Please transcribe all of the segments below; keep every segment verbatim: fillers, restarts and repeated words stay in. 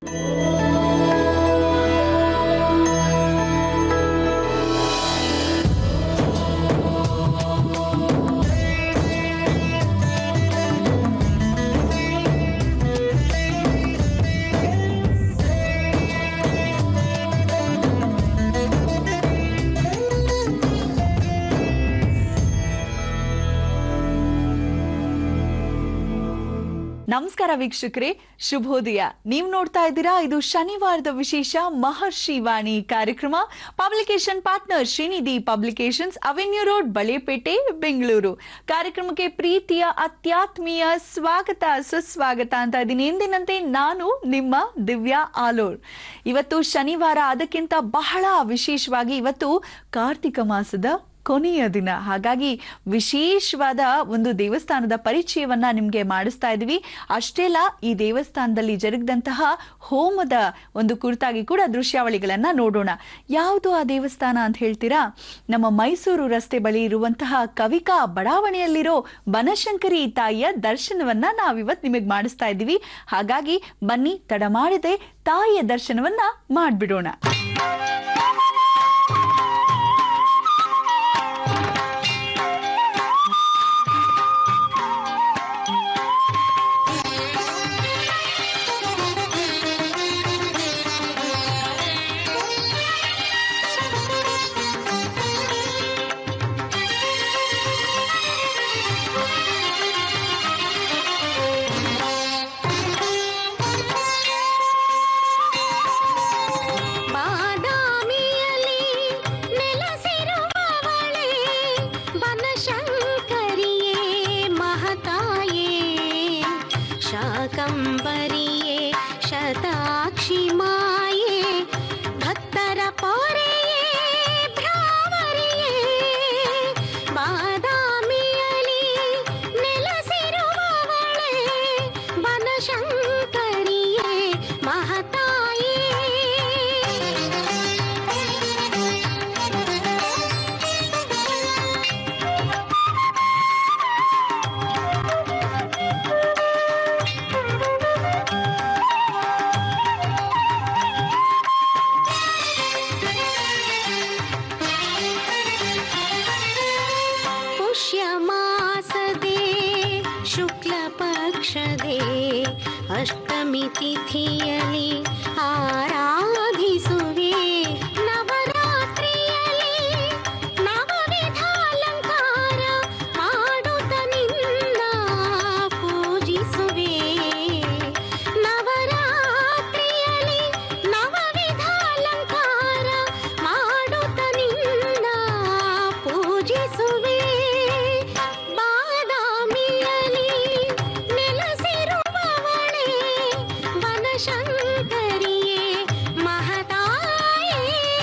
ನಮಸ್ಕಾರ ವೀಕ್ಷಕರೇ, ಶುಭೋದಯ. ನೀವು ನೋಡ್ತಾ ಇದ್ದೀರಾ ಇದು ಶನಿವಾರದ ವಿಶೇಷ ಮಹರ್ಷಿ ವಾಣಿ ಕಾರ್ಯಕ್ರಮ. Publication partner Shrinidhi publications, avenue road, Balepete, Bengaluru. ಕಾರ್ಯಕ್ರಮಕ್ಕೆ ಪ್ರೀತಿಯ ಅತ್ಯಾತ್ಮೀಯ ಸ್ವಾಗತ ಸುಸ್ವಾಗತ ಅಂತ ಇದ್ದೀನಿ. ಎಂದಿನಂತೆ ನಾನು ನಿಮ್ಮ ದಿವ್ಯಾ ಆಲೋರ್. ಇವತ್ತು ಶನಿವಾರ, ಅದಕ್ಕಿಂತ ಬಹಳ ವಿಶೇಷವಾಗಿ ಇವತ್ತು ಕಾರ್ತಿಕ ಮಾಸದ ಕೊನೆಯ ದಿನ. ಹಾಗಾಗಿ ವಿಶೇಷವಾದ ಒಂದು ದೇವಸ್ಥಾನದ ಪರಿಚಯವನ್ನ ನಿಮ್ಗೆ ಮಾಡಿಸ್ತಾ ಇದೀವಿ. ಅಷ್ಟೇ ಅಲ್ಲ, ಈ ದೇವಸ್ಥಾನದಲ್ಲಿ ಜರುಗಿದಂತಹ ಹೋಮದ ಒಂದು ಕುರಿತಾಗಿ ಕೂಡ ದೃಶ್ಯಾವಳಿಗಳನ್ನ ನೋಡೋಣ. ಯಾವುದು ಆ ದೇವಸ್ಥಾನ ಅಂತ ಹೇಳ್ತೀರಾ? ನಮ್ಮ ಮೈಸೂರು ರಸ್ತೆ ಬಳಿ ಇರುವಂತಹ ಕವಿಕಾ ಬಡಾವಣೆಯಲ್ಲಿರೋ ಬನಶಂಕರಿ ತಾಯಿಯ ದರ್ಶನವನ್ನ ನಾವಿವತ್ ನಿಮಗೆ ಮಾಡಿಸ್ತಾ ಇದ್ದೀವಿ. ಹಾಗಾಗಿ ಬನ್ನಿ, ತಡ ಮಾಡದೆ ತಾಯಿಯ ದರ್ಶನವನ್ನ ಮಾಡ್ಬಿಡೋಣ. ಅಷ್ಟಮಿ ತಿಥಿಯಲಿ ಆರಾಧಿಸುವೆ, ನವರಾತ್ರಿಯಲಿ ನವವಿಧ ಅಲಂಕಾರ ಮಾಡುತ್ತ ನಿನ್ನ ಪೂಜಿಸುವೆ. ನವರಾತ್ರಿಯಲಿ ನವವಿಧ ಅಲಂಕಾರ ಮಾಡುತ್ತ ನಿನ್ನ ಪೂಜಿಸುವೆ. ಬಾದಾಮಿಯಲಿ ನೆಲೆಸಿರುವ ಶಂಕರಿಯೇ ಮಹತಾಯೇ.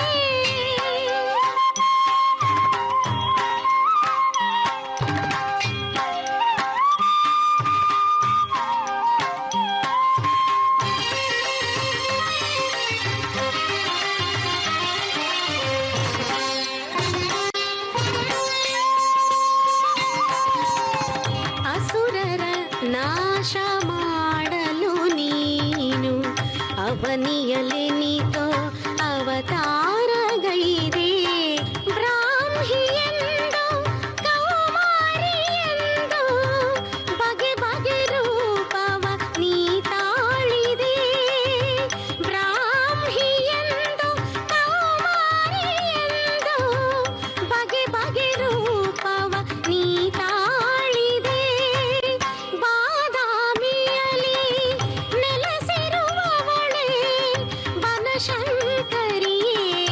ಅಸುರರ ನಾಶ ಮಾಡಲು ನೀನು ಅವನಿಯಲೆ ನೀತೋ ಅವತಾರಗೈದೆ. ಬ್ರಾಹ್ಮಿಯೆಂದು ಕೌಮಾರಿಯೆಂದು ಬಗೆ ಬಗೆ ರೂಪವ ನೀ ತಾಳಿದೆ. ಬ್ರಾಹ್ಮಿಯೆಂದು ಕೌಮಾರಿಯೆಂದು ಬಗೆ ಬಗೆ ರೂಪವ ನೀ ತಾಳಿದೆ. ಬಾದಾಮಿಯಲಿ ನೆಲೆಸಿರುವವಳೆ ಬನಶಂಕರಿಯೇ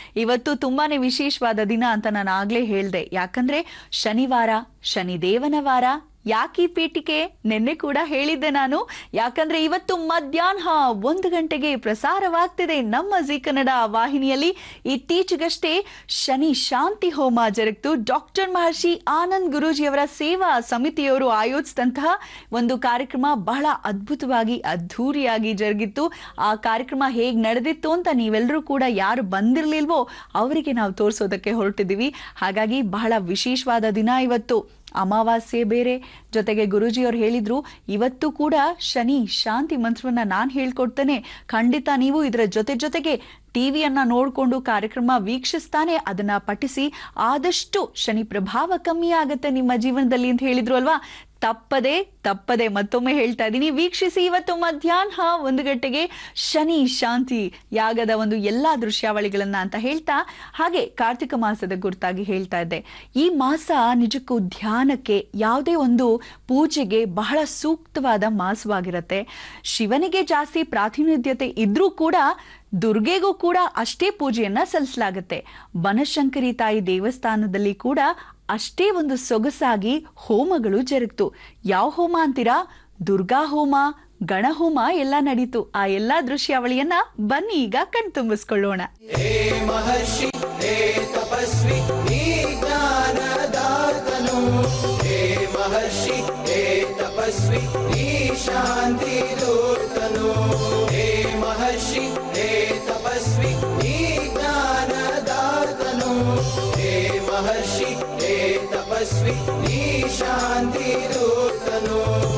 ಇವತ್ತು ತುಂಬಾನೇ ವಿಶೇಷವಾದ ದಿನ ಅಂತ ನಾನು ಆಗ್ಲೇ ಹೇಳ್ದೆ. ಯಾಕಂದ್ರೆ ಶನಿವಾರ, ಶನಿದೇವನ ವಾರ. ಯಾಕೀ ಪೀಠಿಕೆ ನಿನ್ನೆ ಕೂಡ ಹೇಳಿದ್ದೆ ನಾನು. ಯಾಕಂದ್ರೆ ಇವತ್ತು ಮಧ್ಯಾಹ್ನ ಒಂದು ಗಂಟೆಗೆ ಪ್ರಸಾರವಾಗ್ತಿದೆ ನಮ್ಮ ಜಿ ಕನ್ನಡ ವಾಹಿನಿಯಲ್ಲಿ. ಇತ್ತೀಚೆಗಷ್ಟೇ ಶನಿ ಶಾಂತಿ ಹೋಮ ಜರುಗಿತು. ಡಾಕ್ಟರ್ ಮಹರ್ಷಿ ಆನಂದ್ ಗುರೂಜಿಯವರ ಸೇವಾ ಸಮಿತಿಯವರು ಆಯೋಜಿಸಿದಂತಹ ಒಂದು ಕಾರ್ಯಕ್ರಮ ಬಹಳ ಅದ್ಭುತವಾಗಿ ಅದ್ಧೂರಿಯಾಗಿ ಜರುಗಿತ್ತು. ಆ ಕಾರ್ಯಕ್ರಮ ಹೇಗ್ ನಡೆದಿತ್ತು ಅಂತ ನೀವೆಲ್ಲರೂ ಕೂಡ ಯಾರು ಬಂದಿರ್ಲಿಲ್ವೋ ಅವರಿಗೆ ನಾವು ತೋರಿಸೋದಕ್ಕೆ ಹೊರಟಿದ್ದೀವಿ. ಹಾಗಾಗಿ ಬಹಳ ವಿಶೇಷವಾದ ದಿನ ಇವತ್ತು. ಅಮಾವಾಸ್ಯೆ ಬೇರೆ, ಜೊತೆಗೆ ಗುರೂಜಿಯವರು ಹೇಳಿದ್ರು ಇವತ್ತು ಕೂಡ ಶನಿ ಶಾಂತಿ ಮಂತ್ರವನ್ನ ನಾನು ಹೇಳ್ಕೊಡ್ತೇನೆ. ಖಂಡಿತ ನೀವು ಇದರ ಜೊತೆ ಜೊತೆಗೆ ಟಿವಿಯನ್ನ ನೋಡ್ಕೊಂಡು ಕಾರ್ಯಕ್ರಮ ವೀಕ್ಷಿಸ್ತಾನೆ ಅದನ್ನ ಪಠಿಸಿ, ಆದಷ್ಟು ಶನಿ ಪ್ರಭಾವ ಕಮ್ಮಿ ಆಗತ್ತೆ ನಿಮ್ಮ ಜೀವನದಲ್ಲಿ ಅಂತ ಹೇಳಿದ್ರು ಅಲ್ವಾ. ತಪ್ಪದೆ ತಪ್ಪದೆ ಮತ್ತೊಮ್ಮೆ ಹೇಳ್ತಾ ಇದ್ದೀನಿ, ವೀಕ್ಷಿಸಿ ಇವತ್ತು ಮಧ್ಯಾಹ್ನ ಒಂದು ಗಂಟೆಗೆ ಶನಿ ಶಾಂತಿ ಯಾಗದ ಒಂದು ಎಲ್ಲಾ ದೃಶ್ಯಾವಳಿಗಳನ್ನ ಅಂತ ಹೇಳ್ತಾ, ಹಾಗೆ ಕಾರ್ತಿಕ ಮಾಸದ ಗುರುತಾಗಿ ಹೇಳ್ತಾ ಇದ್ದೆ. ಈ ಮಾಸ ನಿಜಕ್ಕೂ ಧ್ಯಾನಕ್ಕೆ, ಯಾವುದೇ ಒಂದು ಪೂಜೆಗೆ ಬಹಳ ಸೂಕ್ತವಾದ ಮಾಸವಾಗಿರುತ್ತೆ. ಶಿವನಿಗೆ ಜಾಸ್ತಿ ಪ್ರಾತಿನಿಧ್ಯತೆ ಇದ್ರೂ ಕೂಡ ದುರ್ಗೆಗೂ ಕೂಡ ಅಷ್ಟೇ ಪೂಜೆಯನ್ನ ಸಲ್ಲಿಸಲಾಗುತ್ತೆ. ಬನಶಂಕರಿ ತಾಯಿ ದೇವಸ್ಥಾನದಲ್ಲಿ ಕೂಡ ಅಷ್ಟೇ ಒಂದು ಸೊಗಸಾಗಿ ಹೋಮಗಳು ಜರುಗಿತು. ಯಾವ ಹೋಮ ಅಂತೀರಾ? ದುರ್ಗಾ ಹೋಮ, ಗಣ ಹೋಮ ಎಲ್ಲ ನಡೀತು. ಆ ಎಲ್ಲಾ ದೃಶ್ಯಾವಳಿಯನ್ನ ಬನ್ನಿ ಈಗ ಕಣ್ತುಂಬಿಸ್ಕೊಳ್ಳೋಣ. ಹೇ ಮಹರ್ಷಿ, ಹೇ ತಪಸ್ವಿ, ನೀ ಜ್ಞಾನದಾತನು. ಹೇ ಮಹರ್ಷಿ, ಹೇ ತಪಸ್ವಿ, ನೀ ಶಾಂತಿ ದೂತನು. ಹೇ ಮಹರ್ಷಿ, ಹೇ ತಪಸ್ವಿ, ನೀ ಜ್ಞಾನದಾತನು. ಹೇ ಮಹರ್ಷಿ, ಹೇ ತಪಸ್ವಿ, ನೀ ಶಾಂತಿ ದೂತನು.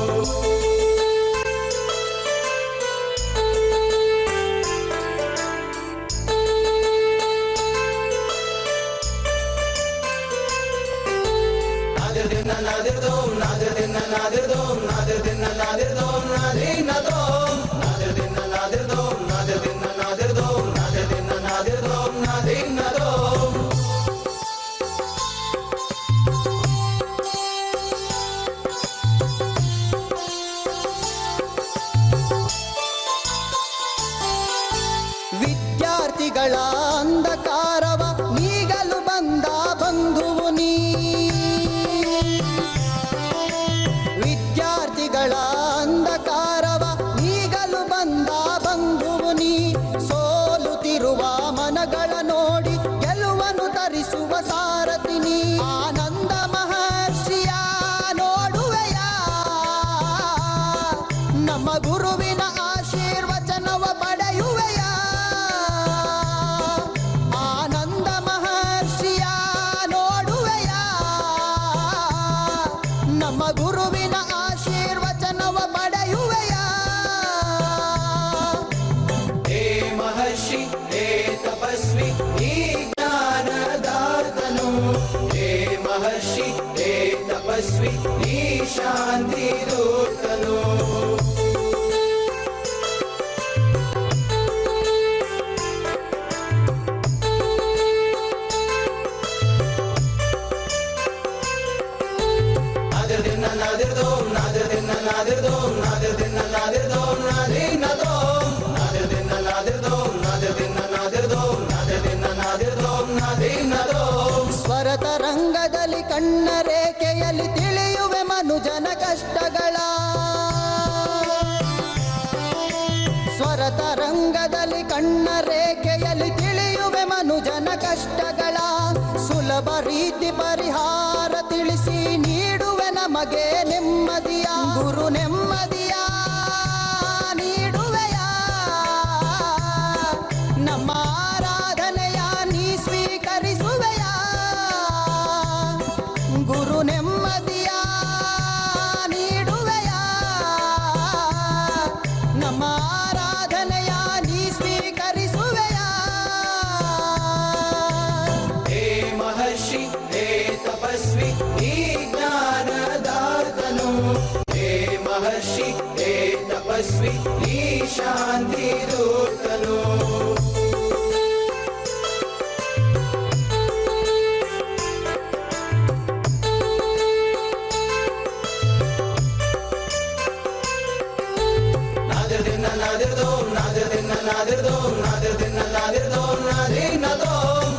ವಿದ್ಯಾರ್ಥಿಗಳ ಅಂಧಕಾರವ ನೀಗಲು ಬಂದ ಬಂಧುವು ನೀ. ವಿದ್ಯಾರ್ಥಿಗಳ ಅಂಧಕಾರವ ನೀಗಲು ಬಂದ ಬಂಧುವು ನೀ. ಸೋಲುತ್ತಿರುವ ಮನಗಳ ನೋಡಿ ಗೆಲುವನ್ನು ತರಿಸುವ ಸಾರಥಿ ನೀ. ಆನಂದ ಮಹರ್ಷಿಯ ನೋಡುವೆಯ, ನಮ್ಮ ಗುರುವಿನ ಆಶೀರ್ವಚನವ ಪಡೆಯುವೆಯ. ಆನಂದ ಮಹರ್ಷಿಯ ನೋಡುವೆಯ, ನಮ್ಮ ಗುರುವಿನ ಆಶೀರ್ವಚನವ ಪಡೆಯುವೆಯ. ಹೇ ಮಹರ್ಷಿ, ಹೇ ತಪಸ್ವಿ, ನೀ ಜ್ಞಾನದಾತನು. ಹೇ ಮಹರ್ಷಿ, ಹೇ ತಪಸ್ವಿ, ನೀ ಶಾಂತಿ ದೂತನು. ಸ್ವರತ ರಂಗದಲ್ಲಿ ಕಣ್ಣ ರೇಖೆಯಲ್ಲಿ ತಿಳಿಯುವೆ ಮನುಜನ ಕಷ್ಟಗಳ. ಸ್ವರತ ರಂಗದಲ್ಲಿ ಕಣ್ಣ ರೇಖೆಯಲ್ಲಿ ತಿಳಿಯುವೆ ಮನುಜನ ಕಷ್ಟಗಳ. ಸುಲಭ ರೀತಿ ಪರಿಹಾರ ತಿಳಿಸಿ ನೀಡುವೆ ನಮಗೆ ನೆಮ್ಮದಿಯ. ಗುರು ನೆಮ್ಮದಿಯ ನೀಡುವೆಯ, ನಮ್ಮ ಆರಾಧನೆಯ ನೀ ಸ್ವೀಕರಿಸುವೆಯ. ಗುರು ನೆಮ್ಮದಿಯ ನೀಡುವೆಯ, ನಮ್ಮ ಆರಾಧನೆಯ ನೀ ಸ್ವೀಕರಿಸುವೆಯ. ಹೇ ಮಹರ್ಷಿ, ಹೇ ತಪಸ್ವಿ, ನೀ ಜ್ಞಾನದಾತನು. ಹೇ ಮಹರ್ಷಿ, ಹೇ ತಪಸ್ವಿ, ನೀ ಶಾಂತಿ ದೂತನು. ನಾದಿರ್ದಿನ್ನ ನಾದಿರ್ದೋಂ ನಾದಿರ್ದಿನ್ನ ನಾದಿರ್ದೋಂ ನಾದಿರ್ದಿನ್ನ ನಾದಿರ್ದೋಂ ನಾದಿರ್ನದೋಂ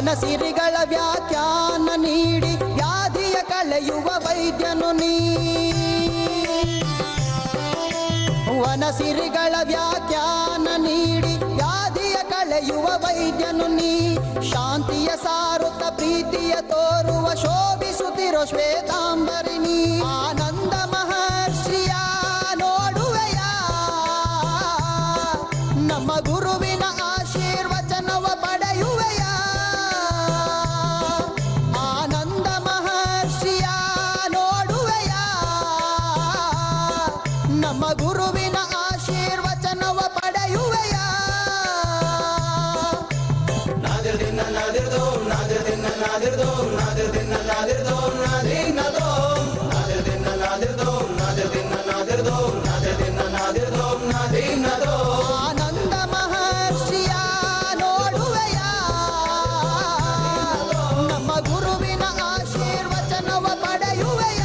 ವನಸಿರಿಗಳ ವ್ಯಾಖ್ಯಾನ ನೀಡಿ ವ್ಯಾಧಿಯ ಕಳೆಯುವ ವೈದ್ಯನು ನೀ ವನಸಿರಿಗಳ ವ್ಯಾಖ್ಯಾನ ನೀಡಿ ವ್ಯಾಧಿಯ ಕಳೆಯುವ ವೈದ್ಯನು ನೀ ಶಾಂತಿಯ ಸಾರುತ್ತ ಪ್ರೀತಿಯ ತೋರುವ ಶೋಭಿಸುತ್ತಿರೋ ಶ್ವೇತಾಂಬರಿಣಿ ಆನಂದ ಮಹರ್ಷಿಯ ನೋಡುವೆಯ ನಮ್ಮ ಗುರುವಿನ ಆಶೀರ್ವಚನವ ಪಡೆಯುವೆಯ ಆನಂದ ಮಹರ್ಷಿಯ ನೋಡುವೆಯ ನಮ್ಮ ಗುರುವಿನ ಆಶೀರ್ವಚನವ ಪಡೆಯುವೆಯ ನಾದಿರ್ ದಿನ ನಾದಿರ್ದೋ ನಾದಿರ್ ದಿನ ನಾದಿರ್ದೋ ನಾದಿರ್ ದಿನ ನಾದಿರ್ದೋ ನಾದಿನದೋ ನಾದಿರ್ ದಿನ ನಾದಿರ್ದೋ ನಾದಿರ್ ದಿನ ನಾದಿರ್ದೋ ನಾದಿರ್ ದಿನ ನಾದಿರ್ದೋ ನಾದಿನದೋ ಆನಂದ ಮಹರ್ಷಿಯ ನೋಡುವೆಯ ನಮ್ಮ ಗುರುವಿನ ಆಶೀರ್ವಚನವ ಪಡೆಯುವೆಯ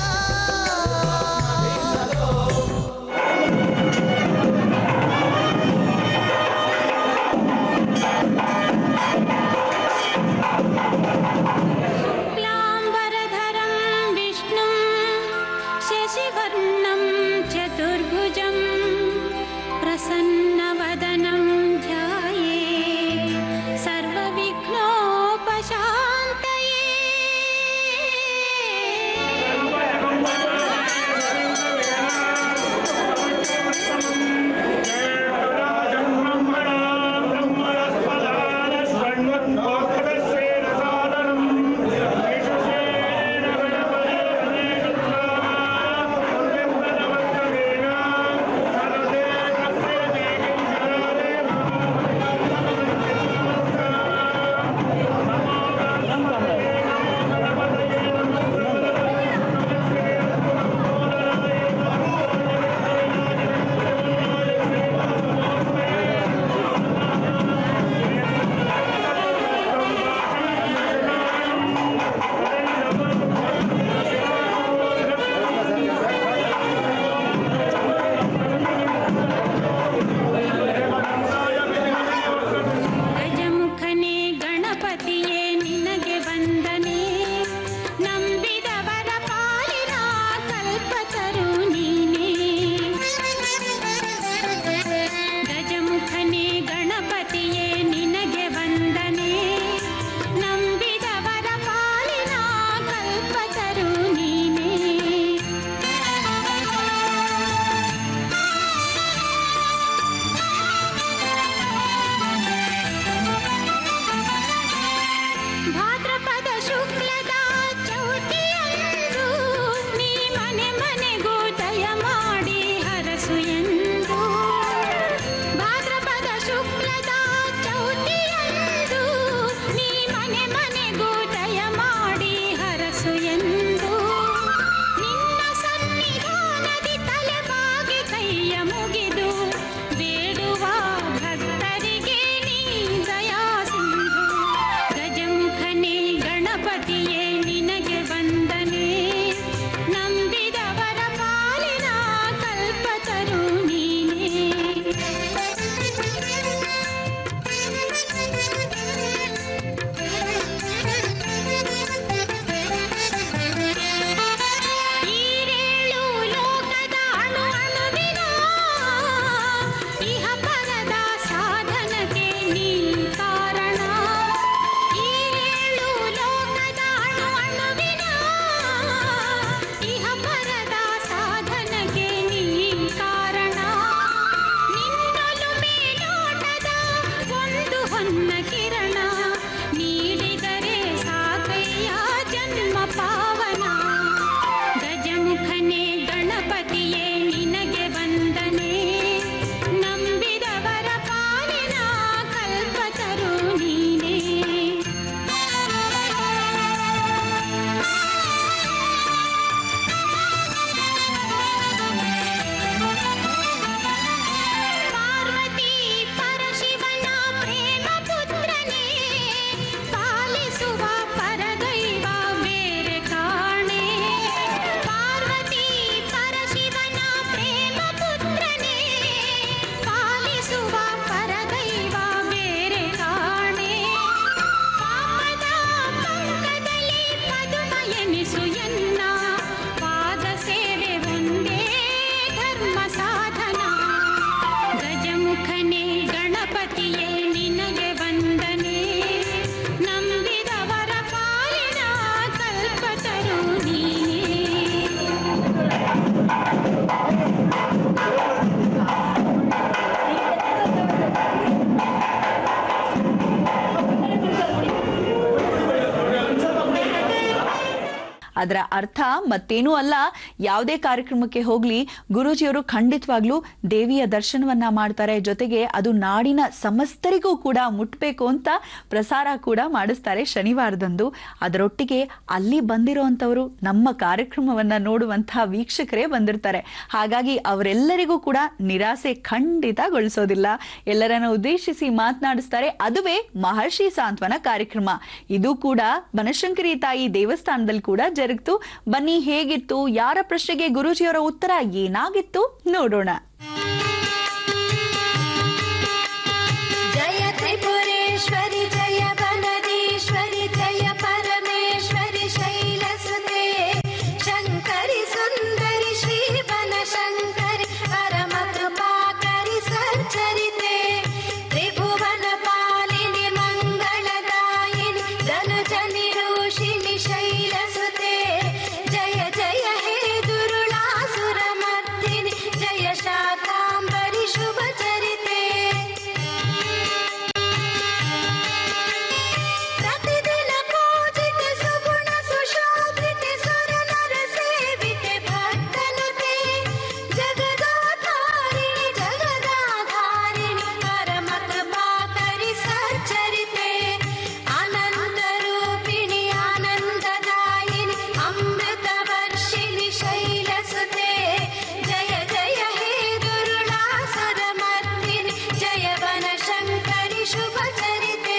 ला ಅದರ ಅರ್ಥ ಮತ್ತೇನೂ ಅಲ್ಲ, ಯಾವುದೇ ಕಾರ್ಯಕ್ರಮಕ್ಕೆ ಹೋಗ್ಲಿ ಗುರೂಜಿಯವರು ಖಂಡಿತವಾಗ್ಲೂ ದೇವಿಯ ದರ್ಶನವನ್ನ ಮಾಡ್ತಾರೆ, ಜೊತೆಗೆ ಅದು ನಾಡಿನ ಸಮಸ್ತರಿಗೂ ಕೂಡ ಮುಟ್ಬೇಕು ಅಂತ ಪ್ರಸಾರ ಕೂಡ ಮಾಡಿಸ್ತಾರೆ ಶನಿವಾರದಂದು. ಅದರೊಟ್ಟಿಗೆ ಅಲ್ಲಿ ಬಂದಿರುವಂತವರು ನಮ್ಮ ಕಾರ್ಯಕ್ರಮವನ್ನ ನೋಡುವಂತಹ ವೀಕ್ಷಕರೇ ಬಂದಿರ್ತಾರೆ. ಹಾಗಾಗಿ ಅವರೆಲ್ಲರಿಗೂ ಕೂಡ ನಿರಾಸೆ ಖಂಡಿತಗೊಳಿಸೋದಿಲ್ಲ. ಎಲ್ಲರನ್ನ ಉದ್ದೇಶಿಸಿ ಮಾತನಾಡಿಸ್ತಾರೆ. ಅದುವೇ ಮಹರ್ಷಿ ಸಾಂತ್ವನ ಕಾರ್ಯಕ್ರಮ. ಇದು ಕೂಡ ಬನಶಂಕರಿ ತಾಯಿ ದೇವಸ್ಥಾನದಲ್ಲಿ ಕೂಡ ಜರುಗಿತು. ಬನ್ನಿ, ಹೇಗಿತ್ತು, ಯಾರ ಪ್ರಶ್ನೆಗೆ ಗುರೂಜಿಯವರ ಉತ್ತರ ಏನಾಗಿತ್ತು ನೋಡೋಣ. ಜಯ ತ್ರಿಪುರೇಶ್ವರಿ ಜಯ ವನದೇಶ್ವರಿ ಜಯ ಪರಮೇಶ್ವರಿ ಶೈಲಸುತೆ ಶಂಕರಿ ಸುಂದರಿ ಶ್ರೀ ಬನಶಂಕರಿ ಪರಮ ಕೃಪಾಕರಿ ಸಚ್ಚರಿತೆ ತ್ರಿಭುವನ ಪಾಲಿನಿ ಮಂಗಳದಾಯಿನಿ ಧನುಜ ನಿರೂಷಿಣಿ ಶೈಲಸುತೆ ಜಯ ಜಯ ಹೇ ದುರುಳಾಸುರ ಮರ್ದಿನಿ ಜಯ ಶಾಕಾಂಬರಿ ಶುಭ ಚರಿತೆ ಪ್ರತಿದಿನ ಪೂಜಿತೆ ಸುಗುಣ ಸುಶೋಭಿತೆ ಸುರ ನರ ಸೇವಿತೆ ಭಕ್ತನುತೆ ಜಗದಾಧಾರಿಣಿ ಜಗದಾಧಾರಿಣಿ ಪರಮ ಕೃಪಾಕರಿ ಸಚ್ಚರಿತೆ ಅನಂತ ರೂಪಿಣಿ ಆನಂದದಾಯಿನಿ ಅಮೃತ ವರ್ಷಿಣಿ ಶೈಲಸುತೆ ಜಯ ಜಯ ಹೇ ದುರುಳಾಸುರ ಮರ್ದಿನಿ ಜಯ ವನಶಂಕರಿ ಶುಭ ಚರಿತೆ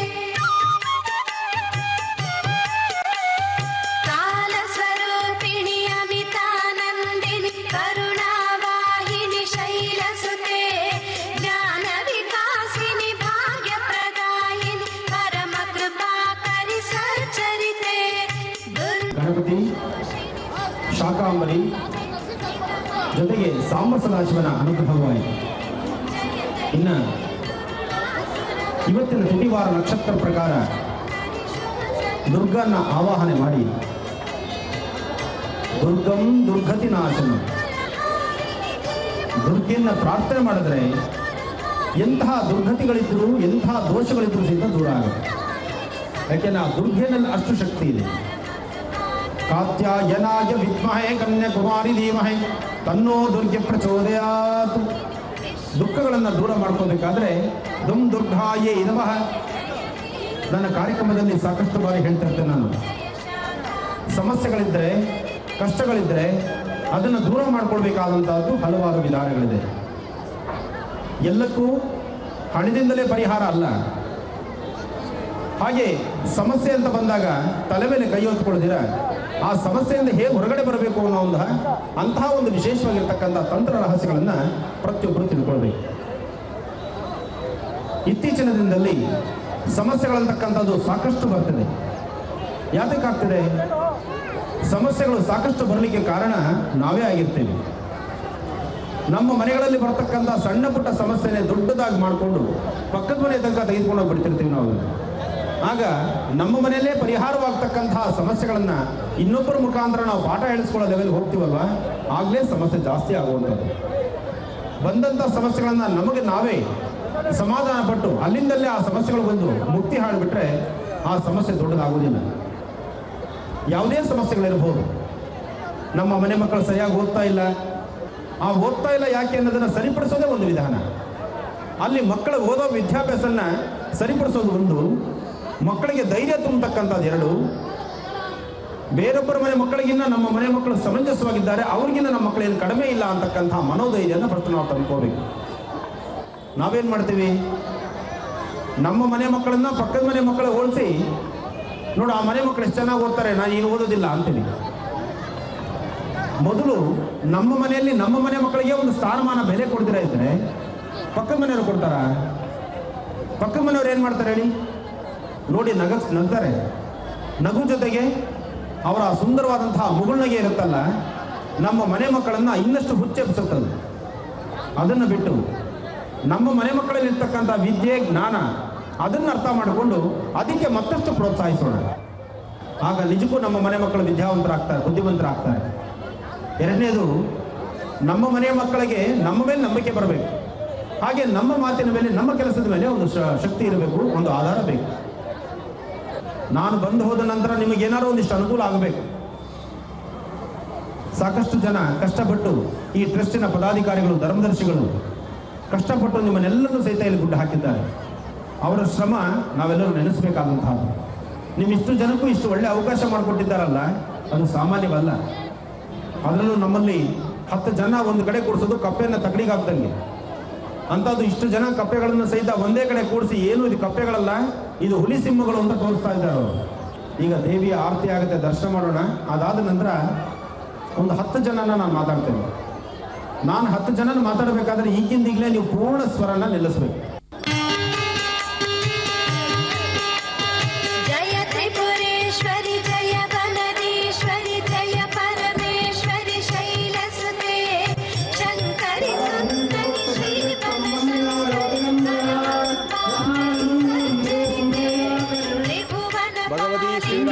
ಕಾಲ ಸ್ವರೂಪಿಣಿ ಅಮಿತಾನಂದಿನಿ ಕರುಣಾವಾಹಿನಿ ಶೈಲಸುತೆ ಜ್ಞಾನ ವಿಕಾಸಿನಿ ಭಾಗ್ಯ ಪ್ರದಾಯಿನಿ ಪರಮ ಕೃಪಾಕರಿ ಸಚ್ಚರಿತೆ ಗಣಪತಿ, ಶಾಕಾಂಬರಿ ಜೊತೆಗೆ ಸಾಂಬ ಸದಾಶಿವನ ಅನುಗ್ರಹವಾಯಿತು. ಇನ್ನ ಇವತ್ತಿನ ತಿಥಿವಾರ ನಕ್ಷತ್ರ ಪ್ರಕಾರ ದುರ್ಗನ್ನ ಆವಾಹನೆ ಮಾಡಿ ದುರ್ಗಂ ದುರ್ಗತಿ ನಾಶನ ದುರ್ಗೆಯನ್ನ ಪ್ರಾರ್ಥನೆ ಮಾಡಿದ್ರೆ ಎಂತಹ ದುರ್ಗತಿಗಳಿದ್ರು ಎಂತಹ ದೋಷಗಳಿದ್ರು ಸಹಿತ ದೂರ ಆಗುತ್ತೆ. ಯಾಕೆಂದ್ರೆ ಆ ದುರ್ಗೆನಲ್ಲಿ ಅಷ್ಟು ಶಕ್ತಿ ಇದೆ. ಕಾತ್ಯಾಯನಾಯ ವಿದ್ಮಹೇ ಕನ್ಯಾಕುಮಾರಿ ಧೀಮಹೇ ತನ್ನೋ ದುರ್ಗೆ ಪ್ರಚೋದಯಾತ್. ದುಃಖಗಳನ್ನು ದೂರ ಮಾಡ್ಕೋಬೇಕಾದ್ರೆ ದುಮ್ ದುರ್ಗಾಯೇ ನಮಃ. ನನ್ನ ಕಾರ್ಯಕ್ರಮದಲ್ಲಿ ಸಾಕಷ್ಟು ಬಾರಿ ಹೇಳ್ತಾ ಇರ್ತೇನೆ ನಾನು, ಸಮಸ್ಯೆಗಳಿದ್ದರೆ ಕಷ್ಟಗಳಿದ್ದರೆ ಅದನ್ನು ದೂರ ಮಾಡ್ಕೊಳ್ಬೇಕಾದಂತಹದ್ದು ಹಲವಾರು ವಿಧಾನಗಳಿದೆ. ಎಲ್ಲಕ್ಕೂ ಹಣದಿಂದಲೇ ಪರಿಹಾರ ಅಲ್ಲ. ಹಾಗೆ ಸಮಸ್ಯೆ ಅಂತ ಬಂದಾಗ ತಲೆ ಮೇಲೆ ಕೈ ಹೊತ್ಕೊಳ್ಳದಿರ ಆ ಸಮಸ್ಯೆಯಿಂದ ಹೇಗೆ ಹೊರಗಡೆ ಬರಬೇಕು ಅನ್ನೋ ಒಂದು ಅಂತಹ ಒಂದು ವಿಶೇಷವಾಗಿರ್ತಕ್ಕಂಥ ತಂತ್ರ ರಹಸ್ಯಗಳನ್ನು ಪ್ರತಿಯೊಬ್ಬರು ತಿಳ್ಕೊಳ್ಬೇಕು. ಇತ್ತೀಚಿನ ದಿನದಲ್ಲಿ ಸಮಸ್ಯೆಗಳಂತಕ್ಕಂಥದ್ದು ಸಾಕಷ್ಟು ಬರ್ತದೆ. ಯಾತಕ್ಕಾಗ್ತದೆ? ಸಮಸ್ಯೆಗಳು ಸಾಕಷ್ಟು ಬರಲಿಕ್ಕೆ ಕಾರಣ ನಾವೇ ಆಗಿರ್ತೇವೆ. ನಮ್ಮ ಮನೆಗಳಲ್ಲಿ ಬರ್ತಕ್ಕಂಥ ಸಣ್ಣ ಪುಟ್ಟ ಸಮಸ್ಯೆನೇ ದೊಡ್ಡದಾಗಿ ಮಾಡಿಕೊಂಡು ಪಕ್ಕದ ಮನೆ ತನಕ ತೆಗೆದುಕೊಂಡು ಹೋಗ್ಬಿಡ್ತಿರ್ತೀವಿ ನಾವು. ಆಗ ನಮ್ಮ ಮನೆಯಲ್ಲೇ ಪರಿಹಾರವಾಗ್ತಕ್ಕಂತಹ ಸಮಸ್ಯೆಗಳನ್ನು ಇನ್ನೊಬ್ಬರ ಮುಖಾಂತರ ನಾವು ಪಾಠ ಹೇಳಿಸ್ಕೊಳ್ಳೋ ಲೆವೆಲ್ ಹೋಗ್ತೀವಲ್ವ, ಆಗಲೇ ಸಮಸ್ಯೆ ಜಾಸ್ತಿ ಆಗುವಂಥದ್ದು. ಬಂದಂಥ ಸಮಸ್ಯೆಗಳನ್ನು ನಮಗೆ ನಾವೇ ಸಮಾಧಾನ ಪಟ್ಟು ಅಲ್ಲಿಂದಲೇ ಆ ಸಮಸ್ಯೆಗಳು ಬಂದು ಮುಕ್ತಿ ಹಾಡಿಬಿಟ್ರೆ ಆ ಸಮಸ್ಯೆ ದೊಡ್ಡದಾಗುವುದಿಲ್ಲ. ಯಾವುದೇ ಸಮಸ್ಯೆಗಳಿರ್ಬೋದು. ನಮ್ಮ ಮನೆ ಮಕ್ಕಳು ಸರಿಯಾಗಿ ಓದ್ತಾ ಇಲ್ಲ, ಆ ಓದ್ತಾ ಇಲ್ಲ ಯಾಕೆ ಅನ್ನೋದನ್ನು ಸರಿಪಡಿಸೋದೇ ಒಂದು ವಿಧಾನ. ಅಲ್ಲಿ ಮಕ್ಕಳ ಓದೋ ವಿದ್ಯಾಭ್ಯಾಸನ ಸರಿಪಡಿಸೋದು ಒಂದು, ಮಕ್ಕಳಿಗೆ ಧೈರ್ಯ ತುಂಬತಕ್ಕಂಥದ್ದು ಎರಡು. ಬೇರೊಬ್ಬರ ಮನೆ ಮಕ್ಕಳಿಗಿನ್ನ ನಮ್ಮ ಮನೆ ಮಕ್ಕಳು ಸಮಂಜಸವಾಗಿದ್ದಾರೆ, ಅವ್ರಿಗಿನ್ನ ನಮ್ಮ ಮಕ್ಕಳೇನು ಕಡಿಮೆ ಇಲ್ಲ ಅಂತಕ್ಕಂಥ ಮನೋಧೈರ್ಯನ ಫಸ್ಟ್ ನಾವು ತಂದ್ಕೋಬೇಕು. ನಾವೇನು ಮಾಡ್ತೀವಿ, ನಮ್ಮ ಮನೆ ಮಕ್ಕಳನ್ನ ಪಕ್ಕದ ಮನೆ ಮಕ್ಕಳ ಹೋಲಿಸಿ ನೋಡು ಆ ಮನೆ ಮಕ್ಕಳು ಎಷ್ಟು ಚೆನ್ನಾಗಿ ಓದ್ತಾರೆ, ನಾನು ಏನು ಓದೋದಿಲ್ಲ ಅಂತೀನಿ. ಮೊದಲು ನಮ್ಮ ಮನೆಯಲ್ಲಿ ನಮ್ಮ ಮನೆ ಮಕ್ಕಳಿಗೆ ಒಂದು ಸ್ಥಾನಮಾನ ಬೆಲೆ ಕೊಡ್ದಿರ ಇದ್ರೆ ಪಕ್ಕದ ಮನೆಯವರು ಕೊಡ್ತಾರ? ಪಕ್ಕದ ಮನೆಯವ್ರು ಏನು ಮಾಡ್ತಾರೆ ಹೇಳಿ? ನೋಡಿ ನಗ ನಗ್ತಾರೆ. ನಗು ಜೊತೆಗೆ ಅವರ ಸುಂದರವಾದಂತಹ ಮುಗುಳ್ನಗೆ ಇರುತ್ತಲ್ಲ, ನಮ್ಮ ಮನೆ ಮಕ್ಕಳನ್ನು ಇನ್ನಷ್ಟು ಹುಚ್ಚೆಬ್ಸುತ್ತದೆ. ಅದನ್ನು ಬಿಟ್ಟು ನಮ್ಮ ಮನೆ ಮಕ್ಕಳಲ್ಲಿ ಇರ್ತಕ್ಕಂಥ ವಿದ್ಯೆ ಜ್ಞಾನ ಅದನ್ನು ಅರ್ಥ ಮಾಡಿಕೊಂಡು ಅದಕ್ಕೆ ಮತ್ತಷ್ಟು ಪ್ರೋತ್ಸಾಹಿಸೋಣ. ಆಗ ನಿಜಕ್ಕೂ ನಮ್ಮ ಮನೆ ಮಕ್ಕಳು ವಿದ್ಯಾವಂತರಾಗ್ತಾರೆ, ಬುದ್ಧಿವಂತರಾಗ್ತಾರೆ. ಎರಡನೇದು, ನಮ್ಮ ಮನೆಯ ಮಕ್ಕಳಿಗೆ ನಮ್ಮ ಮೇಲೆ ನಂಬಿಕೆ ಬರಬೇಕು. ಹಾಗೆ ನಮ್ಮ ಮಾತಿನ ಮೇಲೆ, ನಮ್ಮ ಕೆಲಸದ ಮೇಲೆ ಒಂದು ಶಕ್ತಿ ಇರಬೇಕು, ಒಂದು ಆಧಾರ ಬೇಕು. ನಾನು ಬಂದು ಹೋದ ನಂತರ ನಿಮಗೇನಾದ್ರು ಒಂದಿಷ್ಟು ಅನುಕೂಲ ಆಗಬೇಕು. ಸಾಕಷ್ಟು ಜನ ಕಷ್ಟಪಟ್ಟು ಈ ಟ್ರಸ್ಟಿನ ಪದಾಧಿಕಾರಿಗಳು ಧರ್ಮದರ್ಶಿಗಳು ಕಷ್ಟಪಟ್ಟು ನಿಮ್ಮನ್ನೆಲ್ಲರೂ ಸಹಿತ ಇಲ್ಲಿ ಗುಡ್ಡ ಹಾಕಿದ್ದಾರೆ. ಅವರ ಶ್ರಮ ನಾವೆಲ್ಲರೂ ನೆನೆಸಬೇಕಾದಂತಹದ್ದು. ನೀವು ಇಷ್ಟು ಜನಕ್ಕೂ ಇಷ್ಟು ಒಳ್ಳೆ ಅವಕಾಶ ಮಾಡಿಕೊಟ್ಟಿದ್ದಾರಲ್ಲ, ಅದು ಸಾಮಾನ್ಯವಲ್ಲ. ಅದರಲ್ಲೂ ನಮ್ಮಲ್ಲಿ ಹತ್ತು ಜನ ಒಂದು ಕಡೆ ಕೂಡಿಸೋದು ಕಪ್ಪೆಯನ್ನು ತಗಡಿಗೆ ಹಾಕ್ದಂಗೆ. ಅಂಥದ್ದು ಇಷ್ಟು ಜನ ಕಪ್ಪೆಗಳನ್ನು ಸಹಿತ ಒಂದೇ ಕಡೆ ಕೂಡಿಸಿ ಏನು ಇದು ಕಪ್ಪೆಗಳಲ್ಲ, ಇದು ಹುಲಿ ಸಿಂಹಗಳು ಅಂತ ತೋರಿಸ್ತಾ ಇದ್ದಾರೆ ಅವರು. ಈಗ ದೇವಿಯ ಆರತಿ ಆಗುತ್ತೆ, ದರ್ಶನ ಮಾಡೋಣ. ಅದಾದ ನಂತರ ಒಂದು ಹತ್ತು ಜನನ ನಾನು ಮಾತಾಡ್ತೇನೆ. ನಾನು ಹತ್ತು ಜನ ಮಾತಾಡಬೇಕಾದ್ರೆ ಈಗಿಂದೀಗಲೇ ನೀವು ಪೂರ್ಣ ಸ್ವರನ ನಿಲ್ಲಿಸ್ಬೇಕು. ಜಯ ತ್ರಿಪುರೇಶ್ವರಿ ಜಯ ವನದೇಶ್ವರಿ ಜಯ ಪರಮೇಶ್ವರಿ ಶೈಲಸುತೆ ಶಂಕರಿ ಸುಂದರಿ ಶ್ರೀ ತ್ರಿಭುವನ ಭಗವತಿ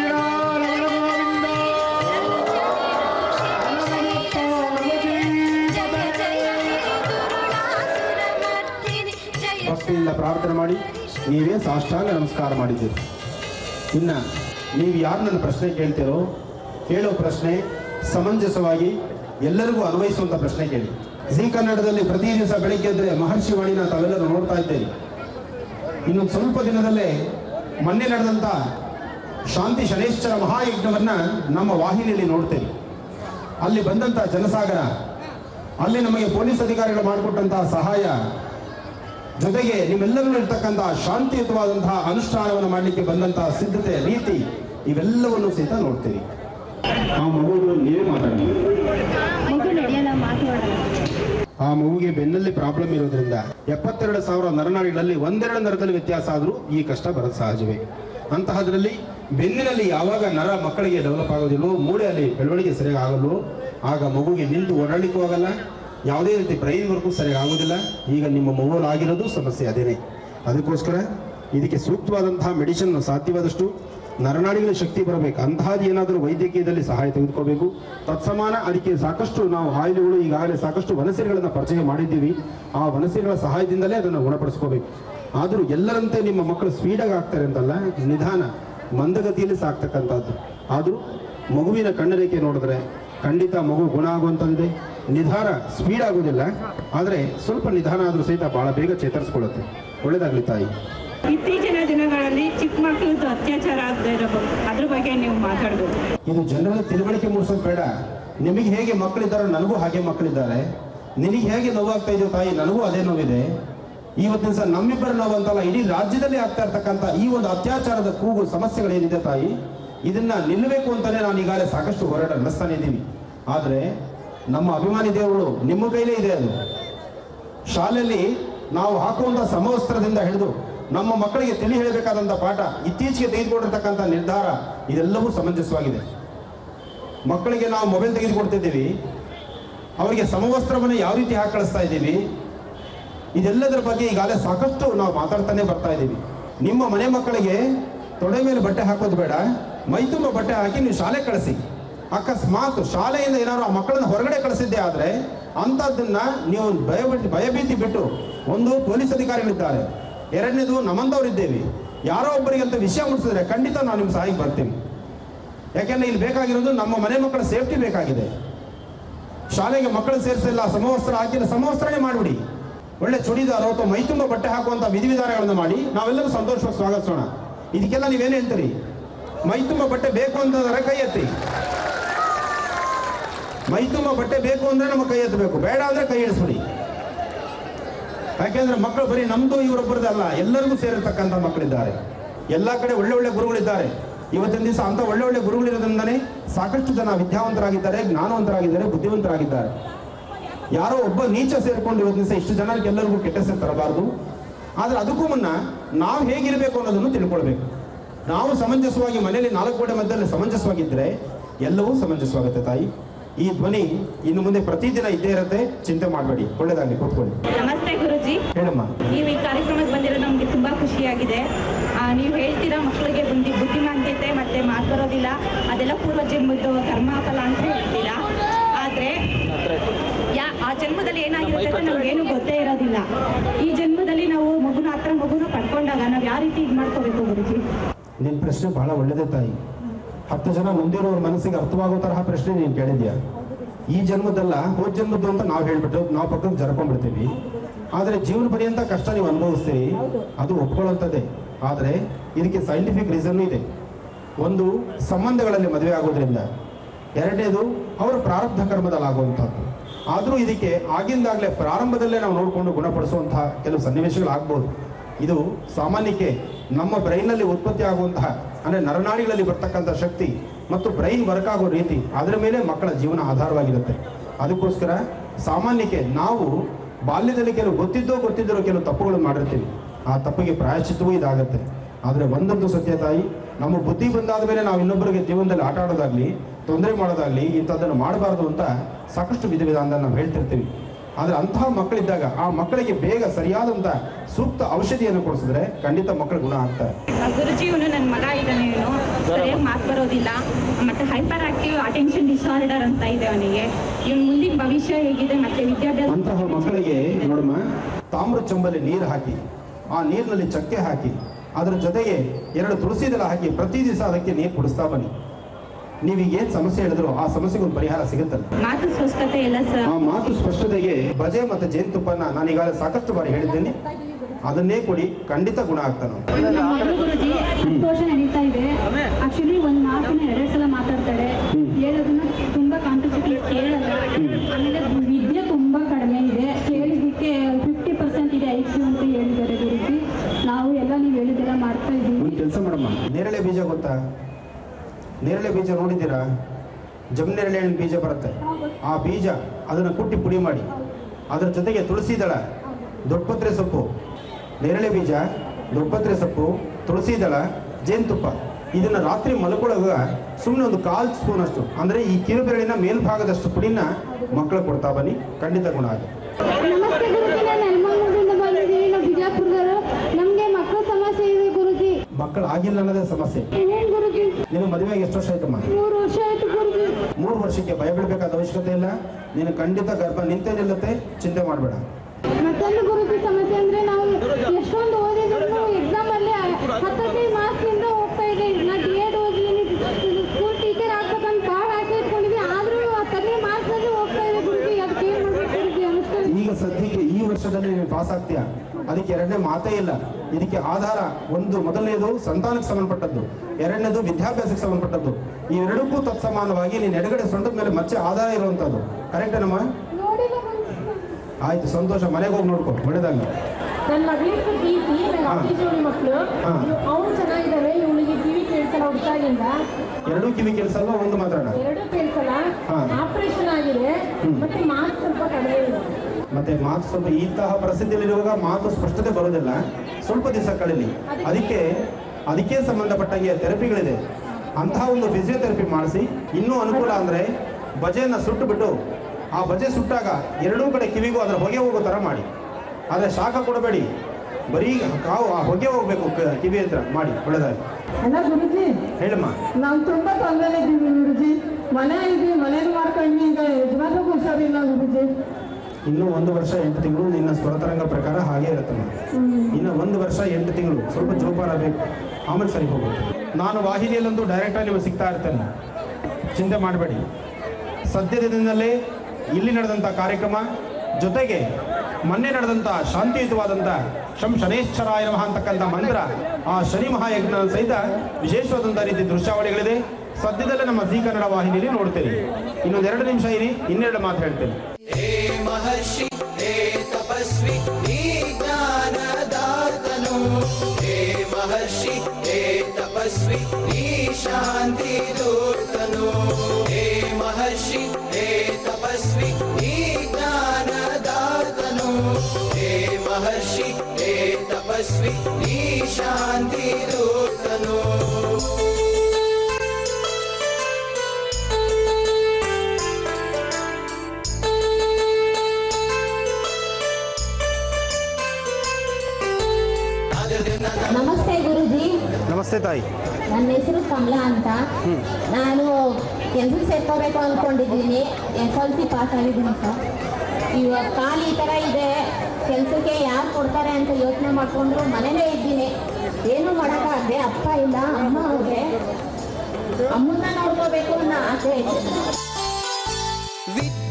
ಭಕ್ತಿಯಿಂದ ಪ್ರಾರ್ಥನೆ ಮಾಡಿ ನೀವೇ ಸಾಷ್ಟಾಂಗ ನಮಸ್ಕಾರ ಮಾಡಿದ್ದೀರಿ. ಇನ್ನು ನೀವು ಯಾರು ನನ್ನ ಪ್ರಶ್ನೆ ಕೇಳ್ತೀರೋ ಕೇಳೋ ಪ್ರಶ್ನೆ ಸಮಂಜಸವಾಗಿ ಎಲ್ಲರಿಗೂ ಅನ್ವಯಿಸುವಂಥ ಪ್ರಶ್ನೆ ಕೇಳಿ. ಜೀ ಕನ್ನಡದಲ್ಲಿ ಪ್ರತಿ ದಿವಸ ಬೆಳಿಗ್ಗೆ ಎದ್ದರೆ ಮಹರ್ಷಿ ವಾಣಿನ ತಾವೆಲ್ಲರೂ ನೋಡ್ತಾ ಇದ್ದೀರಿ. ಇನ್ನೊಂದು ಸ್ವಲ್ಪ ದಿನದಲ್ಲೇ ಮೊನ್ನೆ ನಡೆದಂಥ ಶಾಂತಿ ಶನೇಶ್ವರ ಮಹಾಯಜ್ಞವನ್ನು ನಮ್ಮ ವಾಹಿನಿಯಲ್ಲಿ ನೋಡ್ತೇವೆ. ಅಲ್ಲಿ ಬಂದಂಥ ಜನಸಾಗರ, ಅಲ್ಲಿ ನಮಗೆ ಪೊಲೀಸ್ ಅಧಿಕಾರಿಗಳು ಮಾಡಿಕೊಟ್ಟಂತಹ ಸಹಾಯ, ಜೊತೆಗೆ ನಿಮ್ಮೆಲ್ಲರೂ ಇರ್ತಕ್ಕಂತಹ ಶಾಂತಿಯುತವಾದಂತಹ ಅನುಷ್ಠಾನವನ್ನು ಮಾಡಲಿಕ್ಕೆ ಬಂದಂತಹ ಸಿದ್ಧತೆ ರೀತಿ, ಇವೆಲ್ಲವನ್ನು ಸಹಿತ ನೋಡ್ತೀರಿ. ಆ ಮಗುವನ್ನು ನೀವೇ ಮಾತಾಡಿ. ಆ ಮಗುವಿಗೆ ಬೆನ್ನಲ್ಲಿ ಪ್ರಾಬ್ಲಮ್ ಇರೋದ್ರಿಂದ ಎಪ್ಪತ್ತೆರಡು ಸಾವಿರ ನರನಾಡಿಗಳಲ್ಲಿ ಒಂದೆರಡು ನರದಲ್ಲಿ ವ್ಯತ್ಯಾಸ ಆದರೂ ಈ ಕಷ್ಟ ಬರೋದು ಸಹಜವೇ. ಅಂತಹದ್ರಲ್ಲಿ ಬೆನ್ನಿನಲ್ಲಿ ಯಾವಾಗ ನರ ಮಕ್ಕಳಿಗೆ ಡೆವಲಪ್ ಆಗೋದಿಲ್ಲೋ, ಮೂಳೆಯಲ್ಲಿ ಬೆಳವಣಿಗೆ ಸರಿಯಾಗಿ ಆಗಲ್ವೋ, ಆಗ ಮಗುಗೆ ನಿಂತು ಓಡಾಡಲಿಕ್ಕೂ ಆಗಲ್ಲ, ಯಾವುದೇ ರೀತಿ ಬ್ರೈನ್ ವರ್ಕು ಸರಿಯಾಗಿ ಆಗೋದಿಲ್ಲ. ಈಗ ನಿಮ್ಮ ಮಗುವಲ್ಲಿ ಆಗಿರೋದು ಸಮಸ್ಯೆ ಅದೇನೆ. ಅದಕ್ಕೋಸ್ಕರ ಇದಕ್ಕೆ ಸೂಕ್ತವಾದಂತಹ ಮೆಡಿಸಿನ್ ಸಾಧ್ಯವಾದಷ್ಟು ನರನಾಡಿಗಳ ಶಕ್ತಿ ಬರಬೇಕು. ಅಂತಹದ್ದು ಏನಾದರೂ ವೈದ್ಯಕೀಯದಲ್ಲಿ ಸಹಾಯ ತೆಗೆದುಕೋಬೇಕು. ತತ್ಸಮಾನ ಅದಕ್ಕೆ ಸಾಕಷ್ಟು ನಾವು ಆಯುಧಗಳು ಈಗಾಗಲೇ ಸಾಕಷ್ಟು ವನಸಿರಿಗಳನ್ನು ಪರಿಚಯ ಮಾಡಿದ್ದೀವಿ. ಆ ವನಸಿರಿಗಳ ಸಹಾಯದಿಂದಲೇ ಅದನ್ನು ಗುಣಪಡಿಸ್ಕೋಬೇಕು. ಆದರೂ ಎಲ್ಲರಂತೆ ನಿಮ್ಮ ಮಕ್ಕಳು ಸ್ಪೀಡಾಗಿ ಆಗ್ತಾರೆ ಅಂತಲ್ಲ, ನಿಧಾನ ಮಂದಗತಿಯಲ್ಲಿ ಸಾಕ್ತಕ್ಕಂಥದ್ದು. ಆದರೂ ಮಗುವಿನ ಕಣ್ಣರೇಖೆ ನೋಡಿದ್ರೆ ಖಂಡಿತ ಮಗು ಗುಣ ಆಗುವಂಥದ್ದಿದೆ. ನಿಧಾನ ಸ್ಪೀಡ್ ಆಗೋದಿಲ್ಲ, ಆದರೆ ಸ್ವಲ್ಪ ನಿಧಾನ ಆದರೂ ಸಹಿತ ಬಹಳ ಬೇಗ ಚೇತರಿಸ್ಕೊಳ್ಳುತ್ತೆ. ಒಳ್ಳೇದಾಗಲಿ ತಾಯಿ. ಇತ್ತೀಚಿನ ದಿನಗಳಲ್ಲಿ ಚಿಕ್ಕ ಮಕ್ಕಳದ್ದು ಅತ್ಯಾಚಾರ ಆಗದೆ ಇರಬಹುದು, ಅದ್ರ ಬಗ್ಗೆ ನೀವು ಮಾತಾಡಬೇಕು. ಇದು ಜನರಲ್ಲಿ ತಿಳುವಳಿಕೆ ಮೂಡಿಸೋದು ಬೇಡ. ನಿಮಗೆ ಹೇಗೆ ಮಕ್ಕಳಿದ್ದಾರೋ ನನಗೂ ಹಾಗೆ ಮಕ್ಕಳಿದ್ದಾರೆ. ನಿನಗೆ ಹೇಗೆ ನೋವಾಗ್ತಾ ಇದೆಯೋ ತಾಯಿ, ನನಗೂ ಅದೇ ನೋವಿದೆ. ಇವತ್ತಿನ ಸಹ ನಮ್ಮಿಬ್ಬರ ನೋವು ಅಂತಲ್ಲ, ಇಡೀ ರಾಜ್ಯದಲ್ಲಿ ಆಗ್ತಾ ಇರ್ತಕ್ಕಂಥ ಈ ಒಂದು ಅತ್ಯಾಚಾರದ ಕೂಗು ಸಮಸ್ಯೆಗಳೇನಿದೆ ತಾಯಿ, ಇದನ್ನ ನಿಲ್ಲಬೇಕು ಅಂತಾನೆ ನಾನು ಈಗಾಗಲೇ ಸಾಕಷ್ಟು ಹೋರಾಟ ನಡೆಸ್ತಾನೆ ಇದ್ದೀವಿ. ಆದರೆ ನಮ್ಮ ಅಭಿಮಾನಿ ದೇವರುಗಳು ನಿಮ್ಮ ಕೈಲೇ ಇದೆ. ಅದು ಶಾಲೆಯಲ್ಲಿ ನಾವು ಹಾಕುವಂಥ ಸಮವಸ್ತ್ರದಿಂದ ಹಿಡಿದು ನಮ್ಮ ಮಕ್ಕಳಿಗೆ ತಿಳಿ ಹೇಳಬೇಕಾದಂಥ ಪಾಠ, ಇತ್ತೀಚೆಗೆ ತೆಗೆದುಕೊಂಡಿರ್ತಕ್ಕಂಥ ನಿರ್ಧಾರ, ಇದೆಲ್ಲವೂ ಸಮಂಜಸವಾಗಿದೆ. ಮಕ್ಕಳಿಗೆ ನಾವು ಮೊಬೈಲ್ ತೆಗೆದುಕೊಡ್ತಿದ್ದೀವಿ, ಅವರಿಗೆ ಸಮವಸ್ತ್ರವನ್ನು ಯಾವ ರೀತಿ ಹಾಕಿ ಕಳಿಸ್ತಾ ಇದ್ದೀವಿ, ಇದೆಲ್ಲದರ ಬಗ್ಗೆ ಈಗಾಗಲೇ ಸಾಕಷ್ಟು ನಾವು ಮಾತಾಡ್ತಾನೆ ಬರ್ತಾ ಇದ್ದೀವಿ. ನಿಮ್ಮ ಮನೆ ಮಕ್ಕಳಿಗೆ ತೊಡೆ ಮೇಲೆ ಬಟ್ಟೆ ಹಾಕೋದು ಬೇಡ, ಮೈ ತುಂಬ ಬಟ್ಟೆ ಹಾಕಿ ನೀವು ಶಾಲೆ ಕಳಿಸಿ. ಅಕಸ್ಮಾತ್ ಶಾಲೆಯಿಂದ ಏನಾದ್ರು ಆ ಮಕ್ಕಳನ್ನ ಹೊರಗಡೆ ಕಳಿಸಿದ್ದೆ ಆದರೆ ಅಂಥದ್ದನ್ನ ನೀವು ಭಯಬಿಟ್ಟು ಭಯಭೀತಿ ಬಿಟ್ಟು, ಒಂದು ಪೊಲೀಸ್ ಅಧಿಕಾರಿಗಳಿದ್ದಾರೆ, ಎರಡನೇದು ನಮ್ಮಂದವರಿದ್ದೇವೆ, ಯಾರೋ ಒಬ್ಬರಿಗಂತ ವಿಷಯ ಮುಟ್ಟಿಸಿದ್ರೆ ಖಂಡಿತ ನಾವು ನಿಮ್ಮ ಸಹಾಯಕ್ಕೆ ಬರ್ತೀವಿ. ಯಾಕೆಂದ್ರೆ ಇಲ್ಲಿ ಬೇಕಾಗಿರೋದು ನಮ್ಮ ಮನೆ ಮಕ್ಕಳ ಸೇಫ್ಟಿ ಬೇಕಾಗಿದೆ. ಶಾಲೆಗೆ ಮಕ್ಕಳು ಸೇರಿಸಿಲ್ಲ, ಸಮವಸ್ತ್ರ ಹಾಕಿಲ್ಲ, ಸಮವಸ್ತ್ರನೇ ಮಾಡಿಬಿಡಿ. ಒಳ್ಳೆ ಚುಡಿದಾರೋ ಅಥವಾ ಮೈ ತುಂಬ ಬಟ್ಟೆ ಹಾಕುವಂಥ ವಿಧಿವಿಧಾನಗಳನ್ನು ಮಾಡಿ ನಾವೆಲ್ಲರೂ ಸಂತೋಷವಾಗಿ ಸ್ವಾಗತಿಸೋಣ. ಇದಕ್ಕೆಲ್ಲ ನೀವೇನು ಹೇಳ್ತೀರಿ? ಮೈ ತುಂಬ ಬಟ್ಟೆ ಬೇಕು ಅಂತಂದ್ರೆ ಕೈ ಎತ್ತಿ. ಮೈ ತುಂಬ ಬಟ್ಟೆ ಬೇಕು ಅಂದ್ರೆ ನಮ್ಮ ಕೈ ಎತ್ತಬೇಕು, ಬೇಡ ಅಂದ್ರೆ ಕೈ ಇಳಿಸ್ಬಿಡಿ. ಯಾಕೆಂದ್ರೆ ಮಕ್ಕಳು ಬರೀ ನಮ್ದು ಇವರೊಬ್ಬರದಲ್ಲ, ಎಲ್ಲರಿಗೂ ಸೇರಿರ್ತಕ್ಕಂಥ ಮಕ್ಕಳಿದ್ದಾರೆ. ಎಲ್ಲ ಕಡೆ ಒಳ್ಳೆ ಒಳ್ಳೆ ಗುರುಗಳಿದ್ದಾರೆ. ಇವತ್ತಿನ ದಿವಸ ಅಂತ ಒಳ್ಳೆ ಒಳ್ಳೆ ಗುರುಗಳಿರೋದ್ರಿಂದನೇ ಸಾಕಷ್ಟು ಜನ ವಿದ್ಯಾವಂತರಾಗಿದ್ದಾರೆ, ಜ್ಞಾನವಂತರಾಗಿದ್ದಾರೆ, ಬುದ್ಧಿವಂತರಾಗಿದ್ದಾರೆ. ಯಾರೋ ಒಬ್ಬ ನೀಚ ಸೇರಿಕೊಂಡು ಇವತ್ತಿನ ದಿವಸ ಇಷ್ಟು ಜನಕ್ಕೆ ಎಲ್ಲರಿಗೂ ಕೆಟ್ಟ ಹೆಸರು ತರಬಾರ್ದು. ಆದರೆ ಅದಕ್ಕೂ ಮುನ್ನ ನಾವು ಹೇಗಿರಬೇಕು ಅನ್ನೋದನ್ನು ತಿಳ್ಕೊಳ್ಬೇಕು. ನಾವು ಸಮಂಜಸವಾಗಿ ಮನೆಯಲ್ಲಿ ನಾಲ್ಕು ಗೋಡೆ ಮಧ್ಯದಲ್ಲಿ ಸಮಂಜಸವಾಗಿದ್ದರೆ ಎಲ್ಲವೂ ಸಮಂಜಸವಾಗುತ್ತೆ ತಾಯಿ. ಈ ಧ್ವನಿ ಇನ್ನು ಮುಂದೆ ಪ್ರತಿದಿನ ಇದ್ದೇ ಇರುತ್ತೆ, ಚಿಂತೆ ಮಾಡಬೇಡಿ. ಒಳ್ಳೇದಾಗಲಿ, ಕೂತ್ಕೊಳ್ಳಿ. ನಮಸ್ತೆ ಗುರುಜಿ. ಹೇಳಮ್ಮ. ನೀವು ಈ ಕಾರ್ಯಕ್ರಮಕ್ಕೆ ಬಂದಿರೋದು ನಮಗೆ ತುಂಬಾ ಖುಷಿಯಾಗಿದೆ. ನೀವು ಹೇಳ್ತೀರಾ ಮಕ್ಕಳಿಗೆ ಬುದ್ಧಿ ಬುದ್ಧಿಮಾನ್ಯತೆ ಮತ್ತೆ ಮಾತು ಬರೋದಿಲ್ಲ, ಅದೆಲ್ಲ ಪೂರ್ವ ಜನ್ಮದ್ದು ಕರ್ಮಫಲ ಅಂತ ಹೇಳ್ತೀರಾ. ಆದ್ರೆ ಯಾ ಆ ಜನ್ಮದಲ್ಲಿ ಏನಾಗಿರುತ್ತೆ ಅಂತ ನಮ್ಗೇನು ಗೊತ್ತೇ ಇರೋದಿಲ್ಲ. ಈ ಜನ್ಮದಲ್ಲಿ ನಾವು ಮಗುನ ಹತ್ರ ಮಗುನ ಪಡ್ಕೊಂಡಾಗ ನಾವು ಯಾವ ರೀತಿ ಇದು ಮಾಡ್ಕೋಬೇಕು ಗುರುಜಿ? ನಿನ್ನ ಪ್ರಶ್ನೆ ಬಹಳ ಒಳ್ಳೆಯದೇ ತಾಯಿ. ಹತ್ತು ಜನ ಮುಂದಿರೋರ ಮನಸ್ಸಿಗೆ ಅರ್ಥವಾಗೋ ತರಹ ಪ್ರಶ್ನೆ ನೀನು ಕೇಳಿದ್ಯಾ. ಈ ಜನ್ಮದಲ್ಲ ಹೋದ ಜನ್ಮದ್ದು ಅಂತ ನಾವು ಹೇಳ್ಬಿಟ್ಟು ನಾವು ಪಕ್ಕಕ್ಕೆ ಜರ್ಕೊಂಡ್ಬಿಡ್ತೀವಿ. ಆದರೆ ಜೀವನ ಪರ್ಯಂತ ಕಷ್ಟ ನೀವು ಅನುಭವಿಸ್ತೀರಿ, ಅದು ಒಪ್ಕೊಳ್ಳುವಂಥದ್ದೇ. ಆದರೆ ಇದಕ್ಕೆ ಸೈಂಟಿಫಿಕ್ ರೀಸನ್ ಇದೆ. ಒಂದು, ಸಂಬಂಧಗಳಲ್ಲಿ ಮದುವೆ ಆಗೋದ್ರಿಂದ. ಎರಡನೇದು, ಅವರ ಪ್ರಾರಬ್ಧ ಕರ್ಮದಲ್ಲಿ ಆಗುವಂಥದ್ದು. ಆದರೂ ಇದಕ್ಕೆ ಆಗಿಂದಾಗಲೇ ಪ್ರಾರಂಭದಲ್ಲೇ ನಾವು ನೋಡಿಕೊಂಡು ಗುಣಪಡಿಸುವಂತಹ ಕೆಲವು ಸನ್ನಿವೇಶಗಳಾಗ್ಬೋದು. ಇದು ಸಾಮಾನ್ಯಕ್ಕೆ ನಮ್ಮ ಬ್ರೈನಲ್ಲಿ ಉತ್ಪತ್ತಿ ಆಗುವಂತಹ ಅಂದರೆ ನರನಾಡಿಗಳಲ್ಲಿ ಬರ್ತಕ್ಕಂಥ ಶಕ್ತಿ ಮತ್ತು ಬ್ರೈನ್ ವರ್ಕ್ ಆಗೋ ರೀತಿ, ಅದರ ಮೇಲೆ ಮಕ್ಕಳ ಜೀವನ ಆಧಾರವಾಗಿರುತ್ತೆ. ಅದಕ್ಕೋಸ್ಕರ ಸಾಮಾನ್ಯಕ್ಕೆ ನಾವು ಬಾಲ್ಯದಲ್ಲಿ ಕೆಲವು ಗೊತ್ತಿದ್ದೋ ಗೊತ್ತಿದ್ದರೋ ಕೆಲವು ತಪ್ಪುಗಳನ್ನು ಮಾಡಿರ್ತೀವಿ. ಆ ತಪ್ಪಿಗೆ ಪ್ರಾಯಶ್ಚಿತ್ತವೂ ಇದಾಗುತ್ತೆ. ಆದರೆ ಒಂದೊಂದು ಸತ್ಯ ತಾಯಿ, ನಮ್ಮ ಬುದ್ಧಿ ಬಂದಾದ ಮೇಲೆ ನಾವು ಇನ್ನೊಬ್ಬರಿಗೆ ಜೀವನದಲ್ಲಿ ಆಟ ಆಡೋದಾಗಲಿ ತೊಂದರೆ ಮಾಡೋದಾಗಲಿ ಇಂಥದ್ದನ್ನು ಮಾಡಬಾರ್ದು ಅಂತ ಸಾಕಷ್ಟು ವಿಧ ವಿಧಾನ ನಾವು ಹೇಳ್ತಿರ್ತೀವಿ. ಆದರೆ ಅಂತಹ ಮಕ್ಕಳಿದ್ದಾಗ ಆ ಮಕ್ಕಳಿಗೆ ಬೇಗ ಸರಿಯಾದಂಥ ಸೂಕ್ತ ಔಷಧಿಯನ್ನು ಕೊಡಿಸಿದ್ರೆ ಖಂಡಿತ ಮಕ್ಕಳು ಗುಣ ಆಗ್ತಾರೆ. ಗುರುಜಿ, ಇವನು ನನ್ನ ಮಗ ಇದ್ದಾನೆ, ಇವನು ಸರಿಯಾಗಿ ಮಾತು ಬರೋದಿಲ್ಲ, ಮತ್ತೆ ಹೈಪರ್ ಆಕ್ಟಿವ್ ಅಟೆನ್ಷನ್ ಡಿಸಾರ್ಡರ್ ಅಂತ ಇದೆ ಅವನಿಗೆ. ಇವನು ಮುಂದಿನ ಭವಿಷ್ಯ ಹೇಗಿದೆ ಮತ್ತೆ ವಿದ್ಯಾಭ್ಯಾಸ. ಅಂತಹ ಮಕ್ಕಳಿಗೆ ನೋಡಮ್ಮ, ತಾಮ್ರ ಚೊಂಬಲ್ಲಿ ನೀರು ಹಾಕಿ, ಆ ನೀರಿನಲ್ಲಿ ಚಕ್ಕೆ ಹಾಕಿ, ಅದರ ಜೊತೆಗೆ ಎರಡು ತುಳಸಿ ದಳ ಹಾಕಿ ಪ್ರತಿ ದಿವಸ ಅದಕ್ಕೆ ನೀರು ಕುಡಿಸ್ತಾ ಬನ್ನಿ. ನೀವೀಗ ಏನ್ ಸಮಸ್ಯೆ ಹೇಳಿದ್ರು ಆ ಸಮಸ್ಯೆಗೆ ಒಂದು ಪರಿಹಾರ ಸಿಗುತ್ತಲ್ಲ. ಮಾತು ಸ್ಪಷ್ಟತೆ ಇಲ್ಲ ಸರ್. ಆ ಮಾತು ಸ್ಪಷ್ಟತೆಗೆ ಬಜೆ ಮತ್ತು ಜೇನುತುಪ್ಪನ ನಾನು ಈಗಾಗಲೇ ಸಾಕಷ್ಟು ಬಾರಿ ಹೇಳಿದ್ದೇನೆ, ಅದನ್ನೇ ಕೊಡಿ, ಖಂಡಿತ ಗುಣ ಆಗ್ತಾನೆ. ಗುರುಜಿ, ಹತ್ತು ವರ್ಷ ನಡೀತಾ ಇದೆ. ಆಕ್ಚುಲಿ ಒಂದ್ ಮಾತನ್ನ ಎರಡ್ ಸಲ ಮಾತಾಡ್ತಾಳೆ, ಹೇಳೋದನ್ನ ತುಂಬಾ ಕಾನ್ಸಂಟ್ರೇಟ್ ಕೇಳಲ್ಲ. ಆಮೇಲೆ ವಿದ್ಯೆ ತುಂಬಾ ಕಡಿಮೆ ಇದೆ, ಕೇಳಿದಕ್ಕೆ ಫಿಫ್ಟಿ ಪರ್ಸೆಂಟ್ ಇದೆ ಐಕ್ಯೂ ಅಂತ ಹೇಳಿದ್ದಾರೆ ಗುರುಜಿ. ನಾವು ಎಲ್ಲ ನೀವು ಹೇಳಿದೆಲ್ಲ ಮಾಡ್ತಾ ಇದ್ದೀವಿ. ಒಂದು ಕೆಲಸ ಮಾಡಮ್ಮ, ನೇರಳೆ ಬೀಜ ಗೊತ್ತಾ? ನೇರಳೆ ಬೀಜ ನೋಡಿದ್ದೀರಾ? ಜಮನೇರಳೆ ಹಣ್ಣಿನ ಬೀಜ ಬರುತ್ತೆ. ಆ ಬೀಜ ಅದನ್ನು ಕುಟ್ಟಿ ಪುಡಿ ಮಾಡಿ, ಅದರ ಜೊತೆಗೆ ತುಳಸಿ ದಳ, ದೊಡ್ಡಪತ್ರೆ ಸೊಪ್ಪು, ನೇರಳೆ ಬೀಜ, ದೊಡ್ಡಪತ್ರೆ ಸೊಪ್ಪು, ತುಳಸಿ ದಳ, ಜೇನುತುಪ್ಪ, ಇದನ್ನು ರಾತ್ರಿ ಮಲ್ಕೊಳ್ಳುವಾಗ ಸುಮ್ಮನೆ ಒಂದು ಕಾಲು ಸ್ಪೂನ್ ಅಷ್ಟು ಅಂದರೆ ಈ ಕಿರುಬೆರಳಿನ ಮೇಲ್ಭಾಗದಷ್ಟು ಪುಡಿನ ಮಕ್ಕಳು ಕೊಡ್ತಾ ಬನ್ನಿ, ಖಂಡಿತ ಗುಣ ಆಗುತ್ತೆ. ನಮಸ್ತೆ ಗುರುಜಿ, ನಾನು ಹನುಮಾನದಿಂದ ಬಂದಿದ್ದೀನಿ. ನಾವು ಬಿಜಾಪುರದವರು. ನಮಗೆ ಮಕ್ಕಳ ಸಮಸ್ಯೆ ಇದೆ ಗುರುಜಿ. ಮಕ್ಕಳು ಆಗಿಲ್ಲ ಅನ್ನೋದೇ ಸಮಸ್ಯೆ. ಏನ್ ಗುರುಜಿ? ನೀನು ಮದುವೆಗೆ ಎಷ್ಟು ವರ್ಷ ಆಯ್ತಮ್ಮ? ಮೂರು ವರ್ಷ ಆಯ್ತು ಗುರುಜಿ. ಮೂರು ವರ್ಷಕ್ಕೆ ಭಯ ಬೀಳಬೇಕಾದ ಅವಶ್ಯಕತೆ ಇಲ್ಲ. ನೀನು ಖಂಡಿತ ಗರ್ಭ ನಿಂತೇ ನಿಲ್ಲುತ್ತೆ, ಚಿಂತೆ ಮಾಡಬೇಡ. ಮತ್ತೊಂದು ಗುರುಜಿ ಸಮಸ್ಯೆ ಅಂದ್ರೆ ನಾವು ಎಷ್ಟೊಂದು ಓದಿದ್ರು ಎಕ್ಸಾಮ್ ಅಲ್ಲಿ ಹತ್ತೈದು ಮಾರ್ಕ್ಸ್ ಇಂದ ಹೋಗ್ತಾ ಇದೆ. ನಾ ಡಿ ಎಡ್ ಓದಿದ್ದೀನಿ, ಸ್ಕೂಲ್ ಟೀಚರ್ ಆಗ್ಬೇಕಂತ ಭಾಳ ಆಸೆ ಇಟ್ಕೊಂಡಿದ್ವಿ. ಆದ್ರೂ ಹತ್ತೈದು ಮಾರ್ಕ್ಸ್ ಅಲ್ಲಿ ಹೋಗ್ತಾ ಇದೆ ಗುರುಜಿ. ಅದಕ್ಕೆ ಏನ್ ಮಾಡ್ಬೇಕು ಗುರುಜಿ ಅನಿಸ್ತಾ ಇದೆ. ಈಗ ಸದ್ಯಕ್ಕೆ ಈ ವರ್ಷದಲ್ಲಿ ನೀನು ಪಾಸ್ ಆಗ್ತೀಯ, ಅದಕ್ಕೆ ಎರಡನೇ ಮಾತೇ ಇಲ್ಲ. ಇದಕ್ಕೆ ಆಧಾರ ಒಂದು, ಮೊದಲನೇದು ಸಂತಾನಕ್ಕೆ ಸಂಬಂಧಪಟ್ಟದ್ದು, ಎರಡನೇದು ವಿದ್ಯಾಭ್ಯಾಸಕ್ಕೆ ಸಂಬಂಧಪಟ್ಟದ್ದು. ಈ ಎರಡಕ್ಕೂ ತತ್ಸಮಾನವಾಗಿ ನೀನು ಎಡಗಡೆ ಸೊಂಟದ ಮೇಲೆ ಮಚ್ಚೆ ಆಧಾರ ಇರುವಂಥದ್ದು. ಕರೆಕ್ಟೇನಮ್ಮ? ನೋಡಿಲ್ಲ ಗುರುಜಿ. ಆಯ್ತು, ಸಂತೋಷ. ಮನೆಗೆ ಹೋಗಿ ನೋಡ್ಕೊ, ಒಳ್ಳೇದಾಗ. ನನ್ನ ಮಗಳಿಗೆ ಪ್ರೀತಿ, ನನ್ನ ಅತ್ತೀಜೋಳಿ ಮಕ್ಕಳು, ಅವ್ನು ಚೆನ್ನಾಗಿದ್ದಾನೆ. ಇವಳಿಗೆ ಕಿವಿ ಕೇಳ್ಸಲ್ಲ ಹುಟ್ಟಾಗಿಂದ. ಎರಡೂ ಕಿವಿ ಕೆಲಸಲ್ಲ, ಒಂದು ಮಾತಾಡ. ಎರಡು ಕೇಳ್ಸಲ್ಲ, ಆಪರೇಷನ್ ಆಗಿದೆ, ಮತ್ತೆ ಮಾತು ಸ್ವಲ್ಪ ಕಡಿಮೆ ಇದೆ. ಮತ್ತೆ ಮಾತು ಸ್ವಲ್ಪ ಇಂತಹ ಪರಿಸ್ಥಿತಿಯಲ್ಲಿರುವಾಗ ಮಾತು ಸ್ಪಷ್ಟತೆ ಬರೋದಿಲ್ಲ, ಸ್ವಲ್ಪ ದಿವಸ ಕಳೀಲಿ. ಅದಕ್ಕೆ ಅದಕ್ಕೆ ಸಂಬಂಧಪಟ್ಟಾಗೆ ಥೆರಪಿಗಳಿದೆ. ಅಂತಹ ಒಂದು ಫಿಸಿಯೋಥೆರಪಿ ಮಾಡಿಸಿ, ಇನ್ನೂ ಅನುಕೂಲ ಅಂದರೆ ಬಜೆಯನ್ನು ಸುಟ್ಟು ಬಿಟ್ಟು, ಆ ಬಜೆ ಸುಟ್ಟಾಗ ಎರಡೂ ಕಡೆ ಕಿವಿಗೂ ಅದರ ಹೊಗೆ ಹೋಗೋ ಥರ ಮಾಡಿ. ಆದರೆ ಶಾಖ ಕೊಡಬೇಡಿ, ಬರೀ ಕಾವು ಆ ಹೊಗೆ ಹೋಗ್ಬೇಕು ಕಿವಿ ಹತ್ರ ಮಾಡಿ, ಒಳ್ಳೆದಾಗಿ. ಅಲ್ಲ ಗುರುಜಿ, ಹೇಳಮ್ಮ. ನಾವು ತುಂಬಾ ತೊಂದರೆ ಇದ್ದೀವಿ ಗುರುಜಿ. ಮನೆ ಇದೀವಿ, ಮನೇಲಿ ಮಾಡ್ಕೊಂಡ್ವಿ. ಈಗ ಯಜಮಾನ್ರಿಗೂ ಹುಷಾರಿಲ್ಲ ಗುರುಜಿ. ಇನ್ನೂ ಒಂದು ವರ್ಷ ಎಂಟು ತಿಂಗಳು ನಿನ್ನ ಸ್ವರತರಂಗ ಪ್ರಕಾರ ಹಾಗೆ ಇರುತ್ತೆ. ಇನ್ನು ಒಂದು ವರ್ಷ ಎಂಟು ತಿಂಗಳು ಸ್ವಲ್ಪ ಜೋಪಾನ ಬೇಕು, ಆಮೇಲೆ ಸರಿ ಹೋಗುತ್ತೆ. ನಾನು ವಾಹಿನಿಯಲ್ಲೊಂದು ಡೈರೆಕ್ಟಾಗಿ ನಿಮಗೆ ಸಿಗ್ತಾ ಇರ್ತೇನೆ, ಚಿಂತೆ ಮಾಡಬೇಡಿ. ಸದ್ಯದ ದಿನದಲ್ಲೇ ಇಲ್ಲಿ ನಡೆದಂಥ ಕಾರ್ಯಕ್ರಮ ಜೊತೆಗೆ ಮೊನ್ನೆ ನಡೆದಂಥ ಶಾಂತಿಯುತವಾದಂಥ ಶಂ ಶನೇಶ್ವರಾಯ ನಮಃ ಅಂತಕ್ಕಂಥ ಮಂತ್ರ, ಆ ಶನಿ ಮಹಾಯಜ್ಞ ಸಹಿತ ವಿಶೇಷವಾದಂಥ ರೀತಿ ದೃಶ್ಯಾವಳಿಗಳಿದೆ. ಸದ್ಯದಲ್ಲೇ ನಮ್ಮ ಜೀ ಕನ್ನಡ ವಾಹಿನಿಯಲ್ಲಿ ನೋಡ್ತೇನೆ. ಇನ್ನೊಂದು ಎರಡು ನಿಮಿಷ ಇರಿ, ಇನ್ನೆರಡು ಮಾತು ಹೇಳ್ತೇನೆ. ಹೇ ಮಹರ್ಷಿ, ಹೇ ತಪಸ್ವಿ, ನೀ ಜ್ಞಾನದಾತನು. ಹೇ ಮಹರ್ಷಿ, ಹೇ ತಪಸ್ವಿ, ನೀ ಶಾಂತಿ ದೂತನು. ಹೇ ಮಹರ್ಷಿ, ಹೇ ತಪಸ್ವಿ, ನೀ ಜ್ಞಾನದಾತನು. ಹೇ ಮಹರ್ಷಿ, ಹೇ ತಪಸ್ವಿ, ನೀ ಶಾಂತಿ ದೂತನು. ನಮಸ್ತೆ ಗುರುಜಿ. ನಮಸ್ತೆ ತಾಯಿ. ನನ್ನ ಹೆಸರು ಕಮಲಾ ಅಂತ. ನಾನು ಕೆಲ್ಸಕ್ಕೆ ಸೇರ್ಕೋಬೇಕು ಅಂದ್ಕೊಂಡಿದ್ದೀನಿ. ಎಸ್ ಎಲ್ ಸಿ ಪಾಸ್ ಆಗಿದ್ದೀನಿ ಸರ್. ಇವಾಗ ಕಾಲು ಈ ಥರ ಇದೆ, ಕೆಲಸಕ್ಕೆ ಯಾರು ಕೊಡ್ತಾರೆ ಅಂತ ಯೋಚನೆ ಮಾಡಿಕೊಂಡು ಮನೇಲೇ ಇದ್ದೀನಿ. ಏನೂ ಮಾಡೋಕ್ಕಾಗದೆ, ಅಪ್ಪ ಇಲ್ಲ, ಅಮ್ಮ ಅವ್ರಿಗೆ ಅಮ್ಮನ್ನ ನೋಡ್ಕೋಬೇಕು ಅನ್ನೋ ಆಸೆ ಐತೆ.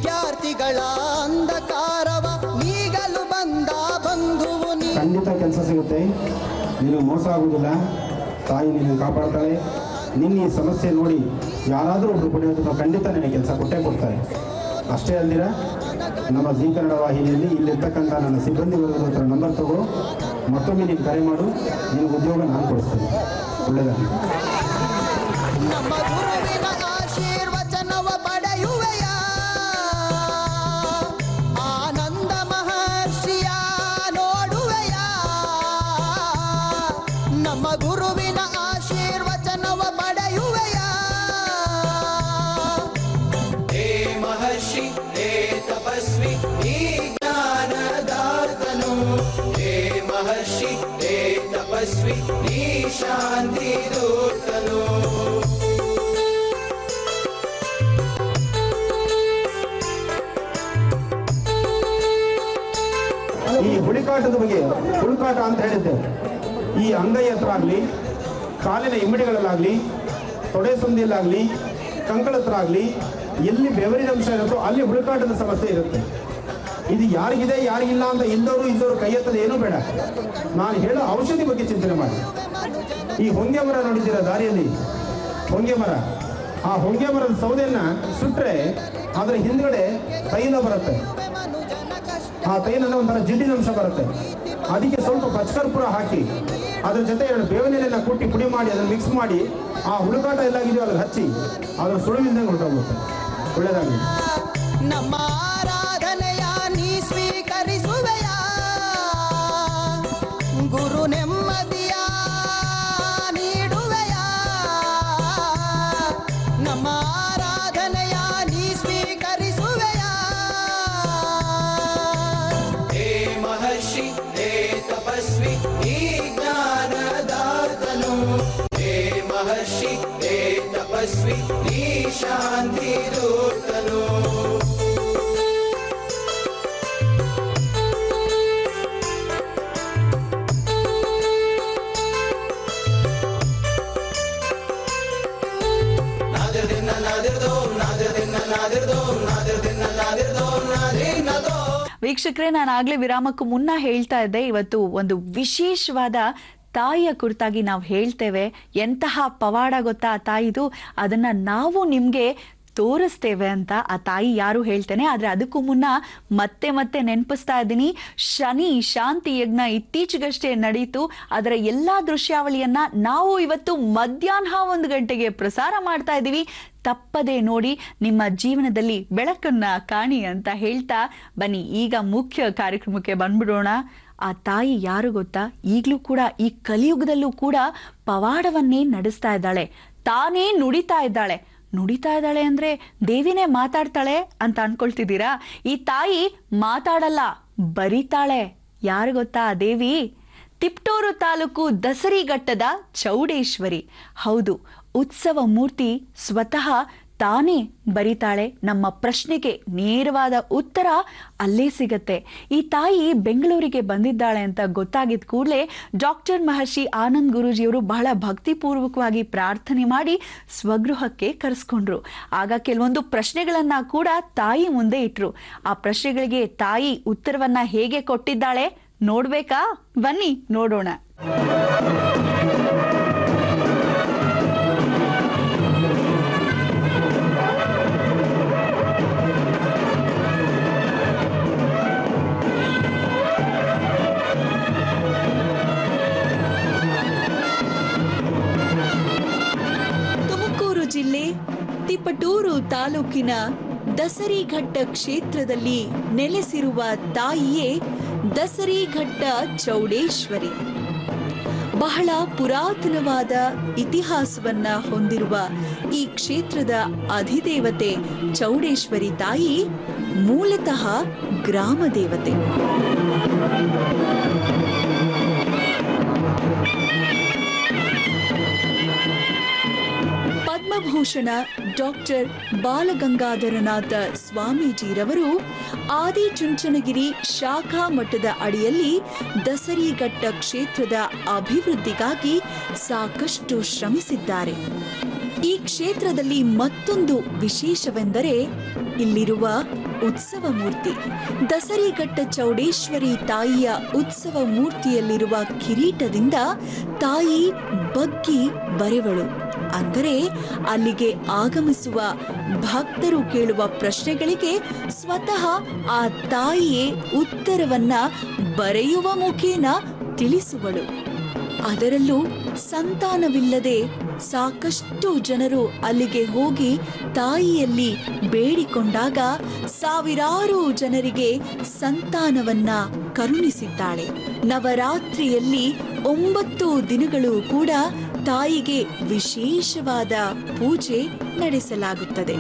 ಆಸ್ತಿಗಳ ಅಂಧಕಾರವ ನೀಗಲು ಬಂದ ಬಂಧುವು ನೀ. ಖಂಡಿತ ಕೆಲಸ ಸಿಗುತ್ತೆ, ನೀನು ಮೋಸ ಆಗುವುದಿಲ್ಲ. ತಾಯಿ ನಿನ್ನ ಕಾಪಾಡ್ತಾಳೆ. ನಿನ್ನ ಈ ಸಮಸ್ಯೆ ನೋಡಿ ಯಾರಾದರೂ ಒಬ್ರು ಪುಣ್ಯಾತ್ಮ ಖಂಡಿತ ನಿನಗೆ ಕೆಲಸ ಕೊಟ್ಟೇ ಕೊಡ್ತಾರೆ. ಅಷ್ಟೇ ಅಲ್ದಿರ ನಮ್ಮ ಜೀ ಕನ್ನಡ ವಾಹಿನಿಯಲ್ಲಿ ಇಲ್ಲಿರ್ತಕ್ಕಂಥ ನನ್ನ ಸಿಬ್ಬಂದಿ ವರ್ಗದ ಹತ್ರ ನಂಬರ್ ತಗೋ, ಮತ್ತೊಮ್ಮೆ ನೀನು ಕರೆ ಮಾಡು, ನಿನಗೆ ಉದ್ಯೋಗ ನಾನು ಕೊಡಿಸ್ತೇನೆ. ಒಳ್ಳೆಯದಾಗಲಿ. ನಮ್ಮ ಗುರುವಿನ ಆಶೀರ್ವಚನವ ಪಡೆಯುವೆಯ ಆನಂದ ಮಹರ್ಷಿಯ ನೋಡುವೆಯ. ನಮ್ಮ ಗುರುವಿನ ಆಶೀರ್ವಚನವ ಪಡೆಯುವೆಯ. ಹೇ ಮಹರ್ಷಿ, ಹೇ ತಪಸ್ವಿ, ಈ ಜ್ಞಾನದಾತನು. ಹೇ ಮಹರ್ಷಿ, ಹೇ ತಪಸ್ವಿ, ಈ ಶಾಂತಿ ದೂತನು. ಈ ಹುಡುಕಾಟದ ಬಗ್ಗೆ, ಹುಡುಕಾಟ ಅಂತ ಹೇಳಿದ್ದೆ, ಈ ಅಂಗೈ ಹತ್ರ ಆಗಲಿ, ಕಾಲಿನ ಇಮ್ಮಡಿಗಳಲ್ಲಾಗಲಿ, ತೊಡೆ ಸಂದಿಯಲ್ಲಾಗಲಿ, ಕಂಕಳ ಹತ್ರ ಆಗಲಿ, ಎಲ್ಲಿ ಬೆವರಿನ ಅಂಶ ಇರುತ್ತೋ ಅಲ್ಲಿ ಹುಡುಕಾಟದ ಸಮಸ್ಯೆ ಇರುತ್ತೆ. ಇದು ಯಾರಿಗಿದೆ ಯಾರಿಗಿಲ್ಲ ಅಂತ ಇದ್ದವರು ಇದ್ದವರು ಕೈ ಎತ್ತದ ಏನೂ ಬೇಡ. ನಾನು ಹೇಳೋ ಔಷಧಿ ಬಗ್ಗೆ ಚಿಂತನೆ ಮಾಡಿ. ಈ ಹೊಂಗೆ ಮರ ನೋಡಿದ್ದೀರ ದಾರಿಯಲ್ಲಿ, ಹೊಂಗೆ ಮರ, ಆ ಹೊಂಗೆ ಮರದ ಸೌದೆಯನ್ನ ಸುಟ್ಟರೆ ಅದರ ಹಿಂದ್ಗಡೆ ತೈಲ ಬರುತ್ತೆ. ಆ ತೈಲನ ಒಂಥರ ಜಿಡ್ಡಿನ ಅಂಶ ಬರುತ್ತೆ. ಅದಕ್ಕೆ ಸ್ವಲ್ಪ ಪಚ್ಚಕರ್ಪೂರ ಹಾಕಿ ಅದ್ರ ಜೊತೆ ಎರಡು ಬೇವಿನೆಲೆನ ಕುಟ್ಟಿ ಪುಡಿ ಮಾಡಿ ಅದನ್ನು ಮಿಕ್ಸ್ ಮಾಡಿ ಆ ಹುಡುಕಾಟ ಎಲ್ಲಾಗಿದೆಯೋ ಅದ್ರ ಹಚ್ಚಿ ಅದ್ರ ಸುಳಿವಿಲ್ದಂಗೆ ಹೊರಟೋಗುತ್ತೆ. ಒಳ್ಳೆಯದಾಗಲಿ. ನಮ್ಮ ಆರಾಧನೆಯ ನೀ ಸ್ವೀಕರಿಸುವೆಯ ಗುರು ನೆಮ್ಮದಿಯ ನೀಡುವೆಯ. ನಮ್ಮ ಆರಾಧನೆಯ ನೀ ಸ್ವೀಕರಿಸುವೆಯ. ಹೇ ಮಹರ್ಷಿ, ಹೇ ತಪಸ್ವಿ, ಈ ಜ್ಞಾನದಾತನು. ಹೇ ಮಹರ್ಷಿ, ಹೇ ತಪಸ್ವಿ, ಈ ಶಾಂತಿ ದೂತನು. ನಾದಿರ್ದಿನ್ನ ನಾದಿರ್ದೋಂ, ನಾದಿರ್ದಿನ್ನ ನಾದಿರ್ದೋಂ, ನಾದಿರ್ದಿನ್ನ ನಾದಿರ್ದೋಂ, ನಾದಿನ್ನದೋಂ. ವೀಕ್ಷಕರೇ, ನಾನು ಆಗ್ಲೇ ವಿರಾಮಕ್ಕೂ ಮುನ್ನ ಹೇಳ್ತಾ ಇದ್ದೆ, ಇವತ್ತು ಒಂದು ವಿಶೇಷವಾದ ತಾಯಿಯ ಕುರಿತಾಗಿ ನಾವು ಹೇಳ್ತೇವೆ. ಎಂತಹ ಪವಾಡ ಗೊತ್ತಾ ಆ ತಾಯಿದು, ಅದನ್ನ ನಾವು ನಿಮ್ಗೆ ತೋರಿಸ್ತೇವೆ ಅಂತ. ಆ ತಾಯಿ ಯಾರು ಹೇಳ್ತೇನೆ, ಆದ್ರೆ ಅದಕ್ಕೂ ಮುನ್ನ ಮತ್ತೆ ಮತ್ತೆ ನೆನಪಿಸ್ತಾ ಇದ್ದೀನಿ, ಶನಿ ಶಾಂತಿ ಯಜ್ಞ ಇತ್ತೀಚೆಗಷ್ಟೇ ನಡೀತು. ಅದರ ಎಲ್ಲಾ ದೃಶ್ಯಾವಳಿಯನ್ನ ನಾವು ಇವತ್ತು ಮಧ್ಯಾಹ್ನ ಒಂದು ಗಂಟೆಗೆ ಪ್ರಸಾರ ಮಾಡ್ತಾ ಇದ್ದೀವಿ. ತಪ್ಪದೆ ನೋಡಿ, ನಿಮ್ಮ ಜೀವನದಲ್ಲಿ ಬೆಳಕನ್ನ ಕಾಣಿ ಅಂತ ಹೇಳ್ತಾ ಬನ್ನಿ ಈಗ ಮುಖ್ಯ ಕಾರ್ಯಕ್ರಮಕ್ಕೆ ಬಂದ್ಬಿಡೋಣ. ಆ ತಾಯಿ ಯಾರು ಗೊತ್ತಾ? ಈಗಲೂ ಕೂಡ ಈ ಕಲಿಯುಗದಲ್ಲೂ ಕೂಡ ಪವಾಡವನ್ನೇ ನಡೆಸ್ತಾ ಇದ್ದಾಳೆ. ತಾನೇ ನುಡಿತಾ ಇದ್ದಾಳೆ. ನುಡಿತಾ ಇದ್ದಾಳೆ ಅಂದ್ರೆ ದೇವಿನೇ ಮಾತಾಡ್ತಾಳೆ ಅಂತ ಅನ್ಕೊಳ್ತಿದ್ದೀರಾ? ಈ ತಾಯಿ ಮಾತಾಡಲ್ಲ, ಬರಿತಾಳೆ. ಯಾರು ಗೊತ್ತಾ ಆ ದೇವಿ? ತಿಪ್ಟೂರು ತಾಲೂಕು ದಸರಿಘಟ್ಟದ ಚೌಡೇಶ್ವರಿ. ಹೌದು, ಉತ್ಸವ ಮೂರ್ತಿ ಸ್ವತಃ ತಾನೇ ಬರಿತಾಳೆ. ನಮ್ಮ ಪ್ರಶ್ನೆಗೆ ನೇರವಾದ ಉತ್ತರ ಅಲ್ಲೇ ಸಿಗತ್ತೆ. ಈ ತಾಯಿ ಬೆಂಗಳೂರಿಗೆ ಬಂದಿದ್ದಾಳೆ ಅಂತ ಗೊತ್ತಾಗಿದ್ದ ಕೂಡಲೇ ಡಾಕ್ಟರ್ ಮಹರ್ಷಿ ಆನಂದ್ ಗುರೂಜಿಯವರು ಬಹಳ ಭಕ್ತಿಪೂರ್ವಕವಾಗಿ ಪ್ರಾರ್ಥನೆ ಮಾಡಿ ಸ್ವಗೃಹಕ್ಕೆ ಕರೆಸ್ಕೊಂಡ್ರು. ಆಗ ಕೆಲವೊಂದು ಪ್ರಶ್ನೆಗಳನ್ನ ಕೂಡ ತಾಯಿ ಮುಂದೆ ಇಟ್ರು. ಆ ಪ್ರಶ್ನೆಗಳಿಗೆ ತಾಯಿ ಉತ್ತರವನ್ನ ಹೇಗೆ ಕೊಟ್ಟಿದ್ದಾಳೆ ನೋಡ್ಬೇಕಾ? ಬನ್ನಿ ನೋಡೋಣ. ತುಮಕೂರು ಜಿಲ್ಲೆ ತಿಪಟೂರು ತಾಲೂಕಿನ ದಸರಿಘಟ್ಟ ಕ್ಷೇತ್ರದಲ್ಲಿ ನೆಲೆಸಿರುವ ತಾಯಿಯೇ ದಸರಿಘಟ್ಟ ಚೌಡೇಶ್ವರಿ. ಬಹಳ ಪುರಾತನವಾದ ಇತಿಹಾಸವನ್ನ ಹೊಂದಿರುವ ಈ ಕ್ಷೇತ್ರದ ಅಧಿದೇವತೆ ಚೌಡೇಶ್ವರಿ ತಾಯಿ ಮೂಲತಃ ಗ್ರಾಮ ದೇವತೆ. ಪದ್ಮಭೂಷಣ ಡಾಕ್ಟರ್ ಬಾಲಗಂಗಾಧರನಾಥ ಸ್ವಾಮೀಜಿರವರು ಆದಿಚುಂಚನಗಿರಿ ಶಾಖಾ ಮಠದ ಅಡಿಯಲ್ಲಿ ದಸರಿಘಟ್ಟ ಕ್ಷೇತ್ರದ ಅಭಿವೃದ್ಧಿಗಾಗಿ ಸಾಕಷ್ಟು ಶ್ರಮಿಸಿದ್ದಾರೆ. ಈ ಕ್ಷೇತ್ರದಲ್ಲಿ ಮತ್ತೊಂದು ವಿಶೇಷವೆಂದರೆ ಇಲ್ಲಿರುವ ಉತ್ಸವ ಮೂರ್ತಿ. ದಸರಿಘಟ್ಟ ಚೌಡೇಶ್ವರಿ ತಾಯಿಯ ಉತ್ಸವ ಮೂರ್ತಿಯಲ್ಲಿರುವ ಕಿರೀಟದಿಂದ ತಾಯಿ ಬಗ್ಗಿ ಬರೆವಳು. ಅಂದರೆ ಅಲ್ಲಿಗೆ ಆಗಮಿಸುವ ಭಕ್ತರು ಕೇಳುವ ಪ್ರಶ್ನೆಗಳಿಗೆ ಸ್ವತಃ ಆ ತಾಯಿಯೇ ಉತ್ತರವನ್ನ ಬರೆಯುವ ಮುಖೇನ ತಿಳಿಸುವಳು. ಅದರಲ್ಲೂ ಸಂತಾನವಿಲ್ಲದೆ ಸಾಕಷ್ಟು ಜನರು ಅಲ್ಲಿಗೆ ಹೋಗಿ ತಾಯಿಯಲ್ಲಿ ಬೇಡಿಕೊಂಡಾಗ ಸಾವಿರಾರು ಜನರಿಗೆ ಸಂತಾನವನ್ನ ಕರುಣಿಸಿದ್ದಾಳೆ. ನವರಾತ್ರಿಯಲ್ಲಿ ಒಂಬತ್ತು ದಿನಗಳು ಕೂಡ ತಾಯಿಗೆ ವಿಶೇಷವಾದ ಪೂಜೆ ನಡೆಸಲಾಗುತ್ತದೆ.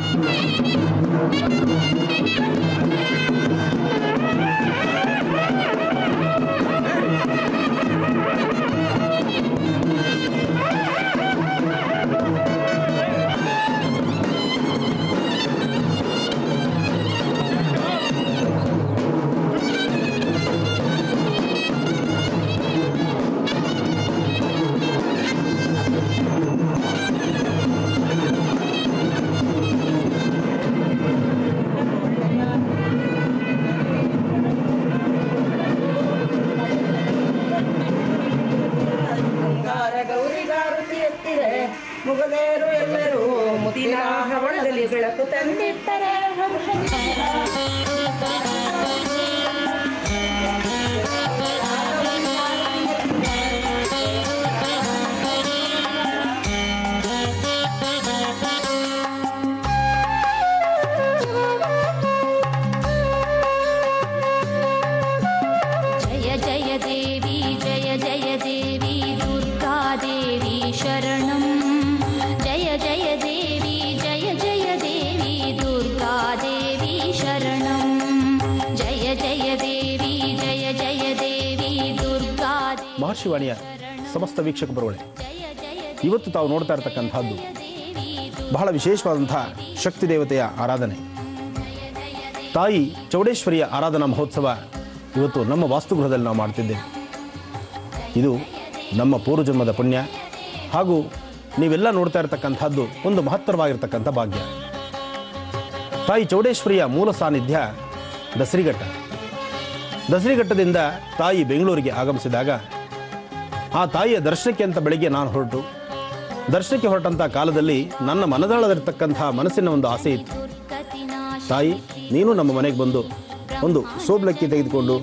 ಮುಗಲೇರು ಎಲ್ಲರೂ ಮುದಿನ ಹವಳದಲ್ಲಿ ಬೆಳಕು ತಂದಿಟ್ಟರೆ ಜಯ ಜಯ ದೇವಿ ಜಯ ಜಯ ದೇವಿ ದುರ್ಗಾ ದೇವಿ ಶರಣಂ. ಜಯ ಜಯ ದೇವಿ ಜಯ ಜಯ ದೇವಿ ದುರ್ಗಾ ದೇವಿ ಶರಣಂ. ಜಯ ಜಯ ದೇವಿ ಜಯ ಜಯ ದೇವಿ ದುರ್ಗಾ ದೇವಿ. ಮಹರ್ಷಿವಾಣಿಯ ಸಮಸ್ತ ವೀಕ್ಷಕ ಬರುವಳೆ, ಇವತ್ತು ತಾವು ನೋಡ್ತಾ ಇರತಕ್ಕಂಥದ್ದು ಬಹಳ ವಿಶೇಷವಾದಂಥ ಶಕ್ತಿ ದೇವತೆಯ ಆರಾಧನೆ. ತಾಯಿ ಚೌಡೇಶ್ವರಿಯ ಆರಾಧನಾ ಮಹೋತ್ಸವ ಇವತ್ತು ನಮ್ಮ ವಾಸ್ತುಗೃಹದಲ್ಲಿ ನಾವು ಮಾಡ್ತಿದ್ದೇವೆ. ಇದು ನಮ್ಮ ಪೂರ್ವಜನ್ಮದ ಪುಣ್ಯ ಹಾಗೂ ನೀವೆಲ್ಲ ನೋಡ್ತಾ ಇರತಕ್ಕಂಥದ್ದು ಒಂದು ಮಹತ್ತರವಾಗಿರ್ತಕ್ಕಂಥ ಭಾಗ್ಯ. ತಾಯಿ ಚೌಡೇಶ್ವರಿಯ ಮೂಲ ಸಾನ್ನಿಧ್ಯ ದಸರಿಘಟ್ಟ. ದಸರಿಘಟ್ಟದಿಂದ ತಾಯಿ ಬೆಂಗಳೂರಿಗೆ ಆಗಮಿಸಿದಾಗ ಆ ತಾಯಿಯ ದರ್ಶನಕ್ಕೆ ಅಂತ ಬೆಳಗ್ಗೆ ನಾನು ಹೊರಟು ದರ್ಶನಕ್ಕೆ ಹೊರಟಂಥ ಕಾಲದಲ್ಲಿ ನನ್ನ ಮನದಾಳದಿರ್ತಕ್ಕಂಥ ಮನಸ್ಸಿನ ಒಂದು ಆಸೆ ಇತ್ತು. ತಾಯಿ, ನೀನು ನಮ್ಮ ಮನೆಗೆ ಬಂದು ಒಂದು ಸೋಬ್ಲಕ್ಕಿ ತೆಗೆದುಕೊಂಡು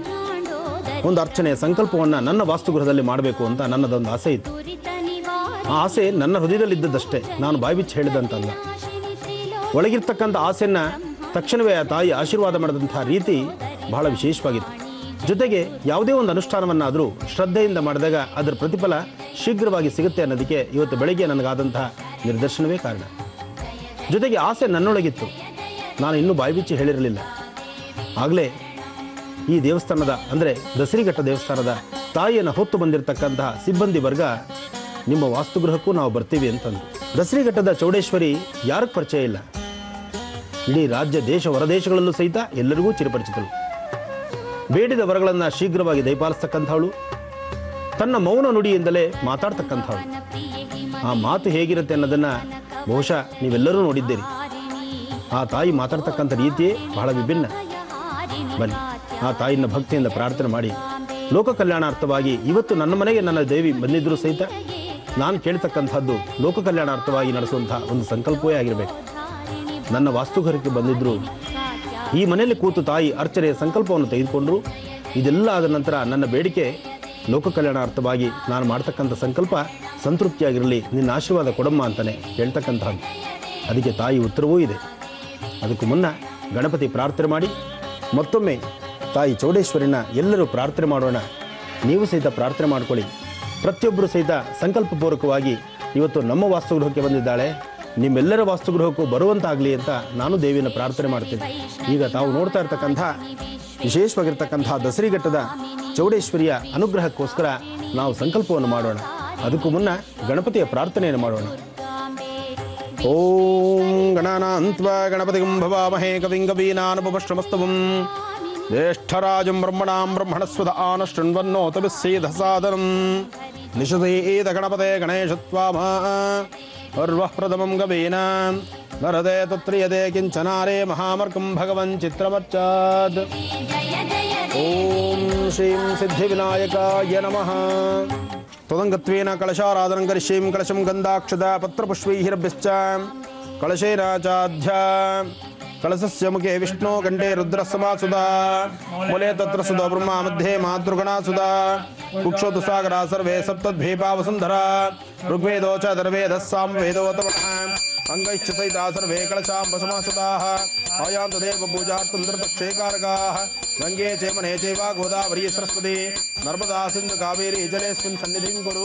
ಒಂದು ಅರ್ಚನೆಯ ಸಂಕಲ್ಪವನ್ನು ನನ್ನ ವಾಸ್ತುಗೃಹದಲ್ಲಿ ಮಾಡಬೇಕು ಅಂತ ನನ್ನದೊಂದು ಆಸೆ ಇತ್ತು. ಆ ಆಸೆ ನನ್ನ ಹೃದಯದಲ್ಲಿದ್ದದಷ್ಟೇ, ನಾನು ಬಾಯ್ಬಿಚ್ಚಿ ಹೇಳಿದಂತಲ್ಲ. ಒಳಗಿರ್ತಕ್ಕಂಥ ಆಸೆಯನ್ನು ತಕ್ಷಣವೇ ಆ ತಾಯಿ ಆಶೀರ್ವಾದ ಮಾಡಿದಂಥ ರೀತಿ ಬಹಳ ವಿಶೇಷವಾಗಿತ್ತು. ಜೊತೆಗೆ ಯಾವುದೇ ಒಂದು ಅನುಷ್ಠಾನವನ್ನಾದರೂ ಶ್ರದ್ಧೆಯಿಂದ ಮಾಡಿದಾಗ ಅದರ ಪ್ರತಿಫಲ ಶೀಘ್ರವಾಗಿ ಸಿಗುತ್ತೆ ಅನ್ನೋದಕ್ಕೆ ಇವತ್ತು ಬೆಳಗ್ಗೆ ನನಗಾದಂತಹ ನಿರ್ದರ್ಶನವೇ ಕಾರಣ. ಜೊತೆಗೆ ಆಸೆ ನನ್ನೊಳಗಿತ್ತು, ನಾನು ಇನ್ನೂ ಬಾಯ್ಬಿಚ್ಚಿ ಹೇಳಿರಲಿಲ್ಲ. ಆಗಲೇ ಈ ದೇವಸ್ಥಾನದ ಅಂದರೆ ದಸರಿಘಟ್ಟ ದೇವಸ್ಥಾನದ ತಾಯಿಯನ್ನು ಹೊತ್ತು ಬಂದಿರತಕ್ಕಂತಹ ಸಿಬ್ಬಂದಿ ವರ್ಗ ನಿಮ್ಮ ವಾಸ್ತುಗೃಹಕ್ಕೂ ನಾವು ಬರ್ತೀವಿ ಅಂತಂದು. ದಸರಿಘಟ್ಟದ ಚೌಡೇಶ್ವರಿ ಯಾರಿಗೆ ಪರಿಚಯ ಇಲ್ಲ? ಇಡೀ ರಾಜ್ಯ ದೇಶ ಹೊರದೇಶಗಳಲ್ಲೂ ಸಹಿತ ಎಲ್ಲರಿಗೂ ಚಿರಪರಿಚಿತಳು. ಬೇಡಿದ ವರಗಳನ್ನು ಶೀಘ್ರವಾಗಿ ದಯಪಾಲಿಸ್ತಕ್ಕಂಥವಳು, ತನ್ನ ಮೌನ ನುಡಿಯಿಂದಲೇ ಮಾತಾಡ್ತಕ್ಕಂಥವಳು. ಆ ಮಾತು ಹೇಗಿರುತ್ತೆ ಅನ್ನೋದನ್ನು ಬಹುಶಃ ನೀವೆಲ್ಲರೂ ನೋಡಿದ್ದೀರಿ. ಆ ತಾಯಿ ಮಾತಾಡ್ತಕ್ಕಂಥ ರೀತಿಯೇ ಬಹಳ ವಿಭಿನ್ನ. ಬನ್ನಿ ಆ ತಾಯಿನ ಭಕ್ತಿಯಿಂದ ಪ್ರಾರ್ಥನೆ ಮಾಡಿ ಲೋಕ ಕಲ್ಯಾಣಾರ್ಥವಾಗಿ ಇವತ್ತು ನನ್ನ ಮನೆಗೆ ನನ್ನ ದೇವಿ ಬಂದಿದ್ದರೂ ಸಹಿತ ನಾನು ಕೇಳ್ತಕ್ಕಂಥದ್ದು ಲೋಕ ಕಲ್ಯಾಣಾರ್ಥವಾಗಿ ನಡೆಸುವಂಥ ಒಂದು ಸಂಕಲ್ಪವೇ ಆಗಿರಬೇಕು. ನನ್ನ ವಾಸ್ತುಗೃಹಕ್ಕೆ ಬಂದಿದ್ದರು ಈ ಮನೆಯಲ್ಲಿ ಕೂತು ತಾಯಿ ಅರ್ಚನೆಯ ಸಂಕಲ್ಪವನ್ನು ತೆಗೆದುಕೊಂಡ್ರು. ಇದೆಲ್ಲ ಆದ ನಂತರ ನನ್ನ ಬೇಡಿಕೆ ಲೋಕ ಕಲ್ಯಾಣಾರ್ಥವಾಗಿ ನಾನು ಮಾಡ್ತಕ್ಕಂಥ ಸಂಕಲ್ಪ ಸಂತೃಪ್ತಿಯಾಗಿರಲಿ, ನಿನ್ನ ಆಶೀರ್ವಾದ ಕೊಡಮ್ಮ ಅಂತಲೇ ಹೇಳ್ತಕ್ಕಂಥದ್ದು. ಅದಕ್ಕೆ ತಾಯಿ ಉತ್ತರವೂ ಇದೆ. ಅದಕ್ಕೂ ಮುನ್ನ ಗಣಪತಿ ಪ್ರಾರ್ಥನೆ ಮಾಡಿ ಮತ್ತೊಮ್ಮೆ ತಾಯಿ ಚೌಡೇಶ್ವರಿನ ಎಲ್ಲರೂ ಪ್ರಾರ್ಥನೆ ಮಾಡೋಣ. ನೀವು ಸಹಿತ ಪ್ರಾರ್ಥನೆ ಮಾಡ್ಕೊಳ್ಳಿ. ಪ್ರತಿಯೊಬ್ಬರು ಸಹಿತ ಸಂಕಲ್ಪಪೂರ್ವಕವಾಗಿ ಇವತ್ತು ನಮ್ಮ ವಾಸ್ತುಗೃಹಕ್ಕೆ ಬಂದಿದ್ದಾಳೆ, ನಿಮ್ಮೆಲ್ಲರ ವಾಸ್ತುಗೃಹಕ್ಕೂ ಬರುವಂತಾಗಲಿ ಅಂತ ನಾನು ದೇವಿಯನ್ನು ಪ್ರಾರ್ಥನೆ ಮಾಡ್ತೀನಿ. ಈಗ ತಾವು ನೋಡ್ತಾ ಇರ್ತಕ್ಕಂಥ ವಿಶೇಷವಾಗಿರ್ತಕ್ಕಂಥ ದಸರಿಘಟ್ಟದ ಚೌಡೇಶ್ವರಿಯ ಅನುಗ್ರಹಕ್ಕೋಸ್ಕರ ನಾವು ಸಂಕಲ್ಪವನ್ನು ಮಾಡೋಣ. ಅದಕ್ಕೂ ಮುನ್ನ ಗಣಪತಿಯ ಪ್ರಾರ್ಥನೆಯನ್ನು ಮಾಡೋಣ. ಓಂ ಗಣಾನಾಂತ್ವಾ ಗಣಪತಿಂ ಭವಾಮಹೇ ಕವಿಂ ಕವೀನಾನುಪಮಶ್ರಮಸ್ತವಂ ಜ್ಯೇಷ್ಠರಾಜಂ ಬ್ರಹ್ಮಣಾಂ ಬ್ರಹ್ಮಣಸ್ವದ ಆನ ಶೃಣ್ವನ್ನೋತ ಬಿಸ್ಸೇಧ ಸಾದರಂ ನಿಷಧೇದ ಗಣಪತೆ ಗಣೇಶತ್ವಾಮ अर्वः प्रथमं गवेन भरते तत्रियते किञ्चनारे महामर्कं भगवन् चित्रमर्चात्। ॐ श्रीं सिद्धिविनायकाय नमः। तदङ्गत्वेन कलशाराधनं करिष्ये। कलशं गन्धाक्षता पत्रपुष्पैरभ्यश्च कलशेन चाध्य कलशस्य मुखे विष्णु कंठे रुद्रसमासुदा मूले तत्र सुधा ब्रह्मा मध्ये मातृगणा सुधा कुक्षोतु सागरा सर्वे सप्तद्वीपा वसुन्धरा ऋग्वेदो च धर्वेदः सामवेदोतमः अंगैश्च सहिता सर्वे कलशाम्बसमासुताः आयान्तु देव पूजार्थं दर्पक्षे कारकाः गंगे चेमने चैव गोदावरी सरस्वती नर्मदा सिन्धु कावेरी जलेऽस्मिन् सन्निधिं कुरु।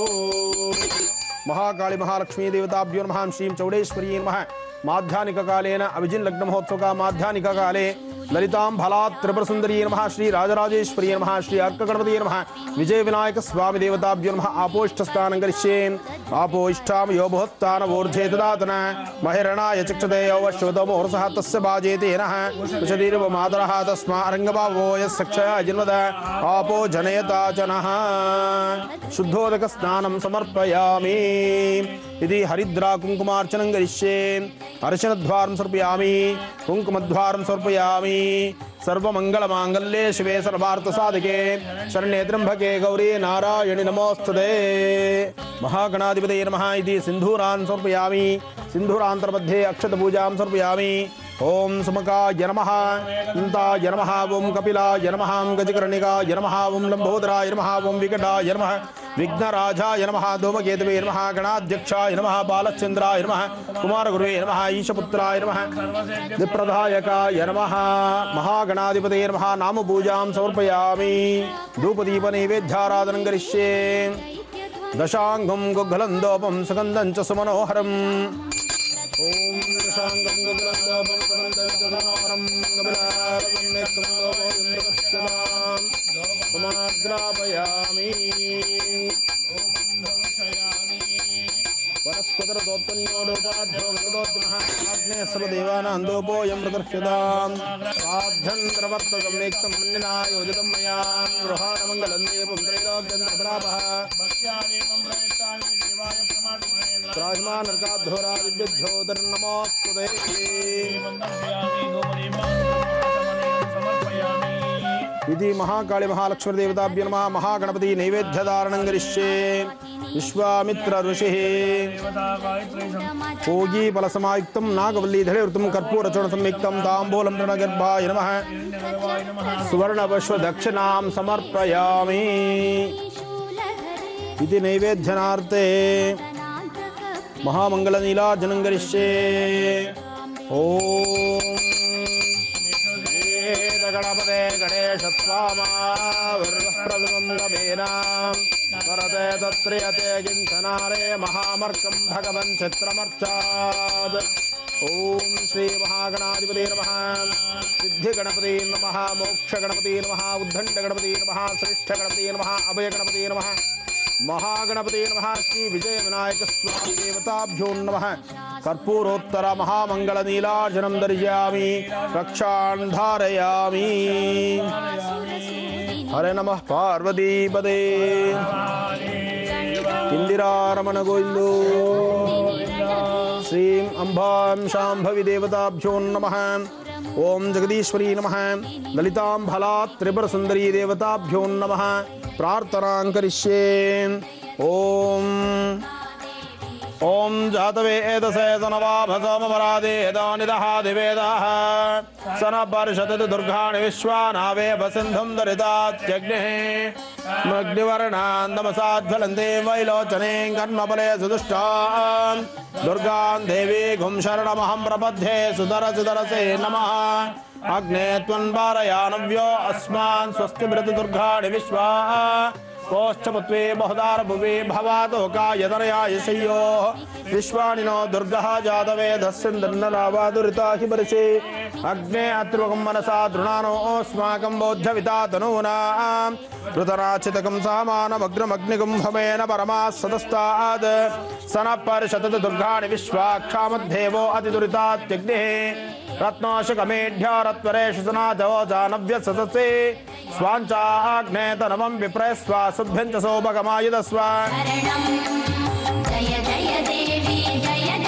महाकाली महालक्ष्मी देवताभ्यो नमः। श्रीं चौडेश्वरी नमः। माध्यानिक कालेन अभिजिन लग्न महोत्सव का माध्यानिक काले ललितां फलात् त्रिपुर सुंदरी नमः। श्री राजराजेश्वरी नमः। श्री अर्क गणपति नमः। विजय विनायक स्वामी देवताभ्यो नमः। आपोष्ठ स्नानं करिष्ये। आपोष्ठां यो बृहत्तान ऊर्ध्वे ददातन महिरणाय चक्षते यो वश्वतमोर्सः तस्य बाजेते नः कुशदीर्व मातरः तस्मा अरङ्गभावो यस्सक्षय जिन्वद आपो जनयता च नः। शुद्धोदक स्नानं समर्पयामि। इति हरिद्रा कुङ्कुमार्चनं करिष्ये। अर्चनद्वारं समर्पयामि। कुङ्कुमद्वारं समर्पयामि। सर्वमङ्गलमाङ्गल्ये शिवे सर्वार्थसाधिके शरण्ये त्र्यम्बके गौरी नारायणि नमोस्तुते। महागणाधिपतये नमः। इति सिन्धूरान् समर्पयामि। सिन्धूरान्तर्मध्ये अक्षतपूजां समर्पयामि। ओम सुमकाय नमः। इंताय नमः। ओम कपिलाय नमः। गजकर्णिकाय नमः। ओम लंबोदराय नमः। ओम विकटाय नमः। विघ्नराजाय नमः। धूमकेतवे नमः। गणाध्यक्षाय नमः। बालचंद्राय नमः। कुमारगुरुवे नमः। ईशपुत्राय नमः। विप्रदायकाय नमः। महागणाधिपतये नमः। नाम पूजां समर्पयामि। धूपदीप नैवेद्याराधनं करिष्ये। दशांगं गुग्गलन्दोपं सुगन्धं च सुमनोहरम्। ओम दशांगं गुग्गलन्दोपं सुगन्धं च सुमनोहरं कपिलारवं नेत्रं लोभो इन्द्रपश्यतां समाग्रापयामि। वनस्पतिर्दोत्तन्योडोपाध्यो गरुडोत्तमः आग्नेय सर्वदेवानां दोपोऽयं प्रदर्श्यतां साध्यं प्रवर्तकं नेक्तं मन्निना योजितं मया गृहाणमङ्गलं देवं त्रैलोक्यन्तर्परापः प्राजमानर्काद्धोरादिभ्योदर्नमोऽस्तुते। इति महाकाली महालक्ष्मी देवताभ्यो नमः। महागणपति नैवेद्यधारणं करिष्ये। विश्वामित्र ऋषिः भोगी फलसमायुक्तं नागवल्लीधरेवृतं कर्पूरचूर्ण संयुक्तं ताम्बूलं प्रणगर्भाय नमः। सुवर्णपश्वदक्षिणां समर्पयामि। इति नैवेद्यनार्थे महामंगलनीलार्जनं करिष्ये। ओम गणपते गणेशस्वामाविर्प्रथमं गवेनां वरते तत्रियते किञ्चनारे महामर्कं भगवन् चित्रमर्चात्। ओम श्री महागणाधिपते नमः। सिद्धिगणपते नमः। मोक्षगणपते नमः। उद्दण्डगणपते नमः। श्रेष्ठगणपते नमः। अभयगणपते नमः। महागणपते नमः। श्री विजय विनायक स्वामी देवताभ्यो नमः। कर्पूरोत्तर महामंगल नीलार्जनं दर्शयामि। रक्षां धारयामि। हरे नमः पार्वतीपदे। इंदिरारमण गोविंदो। श्रीं अंबां शांभवी देवताभ्यो नमः। ओम जगदीश्वरी नमः। ललितां फलात् त्रिपुर सुंदरी देवताभ्यो नमः। प्रार्थनां करिष्ये। ओम ओम जातवेदसे सनवाभसोमपरादेदानिदहादिवेदाः सनपर्षदति दुर्गाणि विश्वानावे वसिन्धुं दरितात्यग्निः मग्निवर्णान् नमसाज्ज्वलन्ते वैलोचने कर्मफले सुदुष्टान् दुर्गां देवीं शरणमहं प्रपद्ये सुदर सुदरसे नमः। अग्ने त्वन्वारयानव्यो अस्मान् स्वस्ति मृत दुर्गाणि विश्वा कोश्चपुत्वे बहुदार भुवे भवादोका यदनयाय शय्यो विश्वानिनो दुर्गः जातवेदस्सिन्दन्नलावादुरिता हि बर्षे अग्ने अत्रुवकं मनसा दृणानो अस्माकं बोध्यविता तनूनां ऋतराचितकं सामानमग्रमग्निगं भमेन परमा सदस्ताद् सनपर्षदति दुर्गाणि विश्वाक्षामद्धेवो अतिदुरितात्यग्निः रत्नोषकमेढ्यारत्वरेषु सनाजो जानव्य सदसे स्वाञ्चाग्ने तनवं विप्रयस्वा शुभ्यं च सौभगमायुधस्व। जय जय देवी जय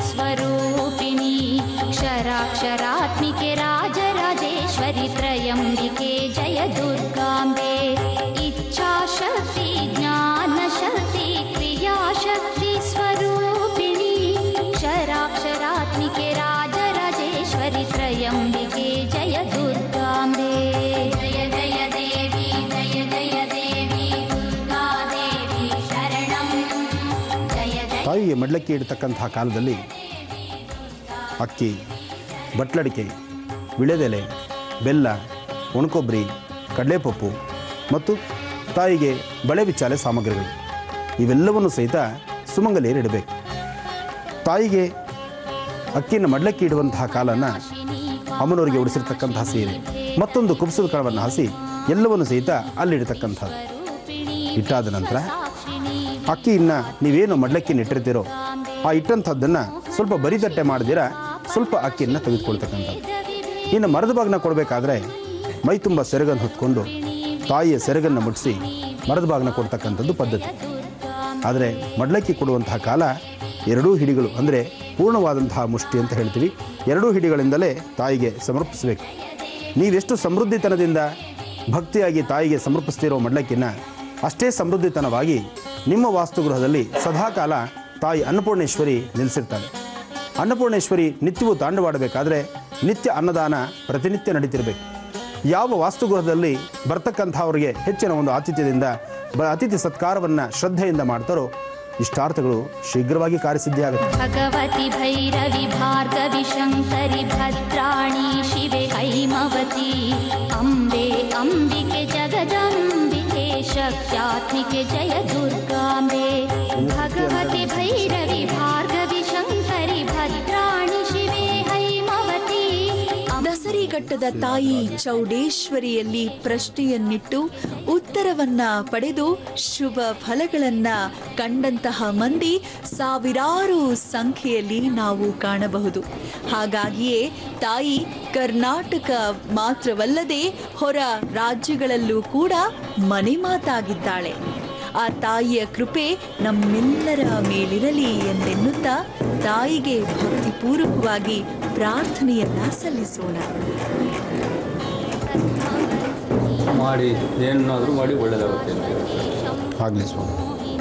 स्वरूपिणी क्षराक्षरात्मिके राजराजेश्वरि त्रयम्बिके जय दुर्गाम्बे इच्छाशक्ति ज्ञानशक्ति क्रियाशक्ति स्वरूपिणी क्षराक्षरात्मिके राजराजेश्वरि त्रयम्बिके जय दुर्गाम्बे जय जय देवी जय जय देवी दुर्गा देवी शरणं जय जय ತಾಯಿಗೆ ಮಡ್ಲಕ್ಕಿ ಇಡ್ತಕ್ಕಂಥ ಕಾಲದಲ್ಲಿ ಅಕ್ಕಿ, ಬಟ್ಲಡಿಕೆ, ವಿಳೆದೆಲೆ, ಬೆಲ್ಲ, ಒಣಕೊಬ್ಬರಿ, ಕಡಲೆಪಪ್ಪು ಮತ್ತು ತಾಯಿಗೆ ಬಳೆ ಬಿಚ್ಚಾಲೆ ಸಾಮಗ್ರಿಗಳು ಇವೆಲ್ಲವನ್ನು ಸಹಿತ ಸುಮಂಗಲಿಯರು ಇಡಬೇಕು. ತಾಯಿಗೆ ಅಕ್ಕಿಯನ್ನು ಮಡ್ಲಕ್ಕಿ ಇಡುವಂತಹ ಕಾಲನ ಅಮ್ಮನವರಿಗೆ ಉಡಿಸಿರ್ತಕ್ಕಂತಹ ಸೀರೆ ಮತ್ತೊಂದು ಕುಬ್ಸದ ಕಳವನ್ನು ಹಾಸಿ ಎಲ್ಲವನ್ನು ಸಹಿತ ಅಲ್ಲಿಡ್ತಕ್ಕಂಥದ್ದು. ಇಟ್ಟಾದ ನಂತರ ಅಕ್ಕಿಯನ್ನು ನೀವೇನು ಮಡ್ಲಕ್ಕಿನ ಇಟ್ಟಿರ್ತೀರೋ ಆ ಇಟ್ಟಂಥದ್ದನ್ನು ಸ್ವಲ್ಪ ಬರಿದಟ್ಟೆ ಮಾಡಿದಿರ ಸ್ವಲ್ಪ ಅಕ್ಕಿಯನ್ನು ತೆಗೆದುಕೊಳ್ತಕ್ಕಂಥದ್ದು. ಇನ್ನು ಮರದ ಭಾಗನ ಕೊಡಬೇಕಾದ್ರೆ ಮೈ ತುಂಬ ಸೆರಗನ್ನು ಹೊತ್ಕೊಂಡು ತಾಯಿಯ ಸೆರಗನ್ನು ಮುಟ್ಟಿಸಿ ಮರದ ಭಾಗನ ಕೊಡ್ತಕ್ಕಂಥದ್ದು ಪದ್ಧತಿ. ಆದರೆ ಮಡ್ಲಕ್ಕಿ ಕೊಡುವಂತಹ ಕಾಲ ಎರಡೂ ಹಿಡಿಗಳು ಅಂದರೆ ಪೂರ್ಣವಾದಂತಹ ಮುಷ್ಟಿ ಅಂತ ಹೇಳ್ತೀವಿ, ಎರಡೂ ಹಿಡಿಗಳಿಂದಲೇ ತಾಯಿಗೆ ಸಮರ್ಪಿಸಬೇಕು. ನೀವೆಷ್ಟು ಸಮೃದ್ಧಿತನದಿಂದ ಭಕ್ತಿಯಾಗಿ ತಾಯಿಗೆ ಸಮರ್ಪಿಸ್ತಿರೋ ಮಡ್ಲಕ್ಕಿನ ಅಷ್ಟೇ ಸಮೃದ್ಧಿತನವಾಗಿ ನಿಮ್ಮ ವಾಸ್ತುಗೃಹದಲ್ಲಿ ಸದಾಕಾಲ ತಾಯಿ ಅನ್ನಪೂರ್ಣೇಶ್ವರಿ ನಿಲ್ಲಿಸಿರ್ತಾಳೆ. ಅನ್ನಪೂರ್ಣೇಶ್ವರಿ ನಿತ್ಯವೂ ತಾಂಡವಾಡಬೇಕಾದ್ರೆ ನಿತ್ಯ ಅನ್ನದಾನ ಪ್ರತಿನಿತ್ಯ ನಡೀತಿರಬೇಕು. ಯಾವ ವಾಸ್ತುಗೃಹದಲ್ಲಿ ಬರ್ತಕ್ಕಂಥವ್ರಿಗೆ ಹೆಚ್ಚಿನ ಒಂದು ಆತಿಥ್ಯದಿಂದ ಬ ಅತಿಥಿ ಸತ್ಕಾರವನ್ನು ಶ್ರದ್ಧೆಯಿಂದ ಮಾಡ್ತಾರೋ ಇಷ್ಟಾರ್ಥಗಳು ಶೀಘ್ರವಾಗಿ ಕಾರ್ಯಸಿದ್ಧಿಯಾಗುತ್ತೆ. ಭಗವತಿ ಭೈರವಿ ಭಾರ್ಗವಿ ಶಂಕರಿ ಭದ್ರಾಣಿ ಶಿವೆ ಹೈಮವತಿ ಅಂಬೆ ಅಂಬಿಕೆ ಜಗದಂಬಿಕೆ ಶಕ್ತ್ಯಾತ್ಮಿಕೆ ಜಯ ದುರ್ಗಾಂಬೆ ಭಗವತಿ ಭೈರವಿ ಭಾರ್ಗವಿ ಶಂಕರಿ ಭದ್ರಾಣಿ ಶಿವೆ ಹೈಮವತಿ. ದಸರಿಘಟ್ಟದ ತಾಯಿ ಚೌಡೇಶ್ವರಿಯಲ್ಲಿ ಪ್ರಶ್ನೆಯನ್ನಿಟ್ಟು ಉತ್ತರವನ್ನ ಪಡೆದು ಶುಭ ಫಲಗಳನ್ನ ಕಂಡಂತಹ ಮಂದಿ ಸಾವಿರಾರು ಸಂಖ್ಯೆಯಲ್ಲಿ ನಾವು ಕಾಣಬಹುದು. ಹಾಗಾಗಿಯೇ ತಾಯಿ ಕರ್ನಾಟಕ ಮಾತ್ರವಲ್ಲದೆ ಹೊರ ರಾಜ್ಯಗಳಲ್ಲೂ ಕೂಡ ಮನೆ ಮಾತಾಗಿದ್ದಾಳೆ. ಆ ತಾಯಿಯ ಕೃಪೆ ನಮ್ಮೆಲ್ಲರ ಮೇಲಿರಲಿ ಎಂದೆನ್ನುತ್ತಾ ತಾಯಿಗೆ ಭಕ್ತಿಪೂರ್ವಕವಾಗಿ ಪ್ರಾರ್ಥನೆಯನ್ನ ಸಲ್ಲಿಸೋಣ. ಮಾಡಿ ಏನಾದರೂ ಮಾಡಿ ಒಳ್ಳೆಯದಾಗುತ್ತೆ ಆಗಲಿ ಸ್ವಾಮಿ.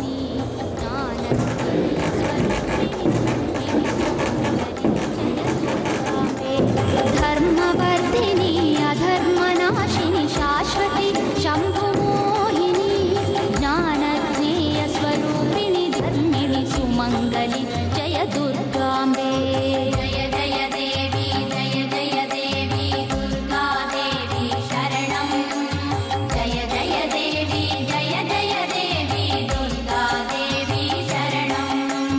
ಧರ್ಮವರ್ಧಿನಿ ಅಧರ್ಮನಾಶಿನಿ ಶಾಶ್ವತಿ ಶಂಭುಮೋಹಿನಿ ಜ್ಞಾನಜ್ಞೇಯ ಸ್ವರೂಪಿಣಿ ಧರ್ಮಿಣಿ ಸುಮಂಗಲಿ ಜಯ ದುರ್ಗಾಂಬೆ ಜಯ ಜಯ ದೇವಿ ಜಯ ಜಯ ದೇವಿ ದುರ್ಗಾ ದೇವಿ ಶರಣಂ ಜಯ ಜಯ ದೇವಿ ಜಯ ಜಯ ದೇವಿ ದುರ್ಗಾ ದೇವಿ ಶರಣಂ.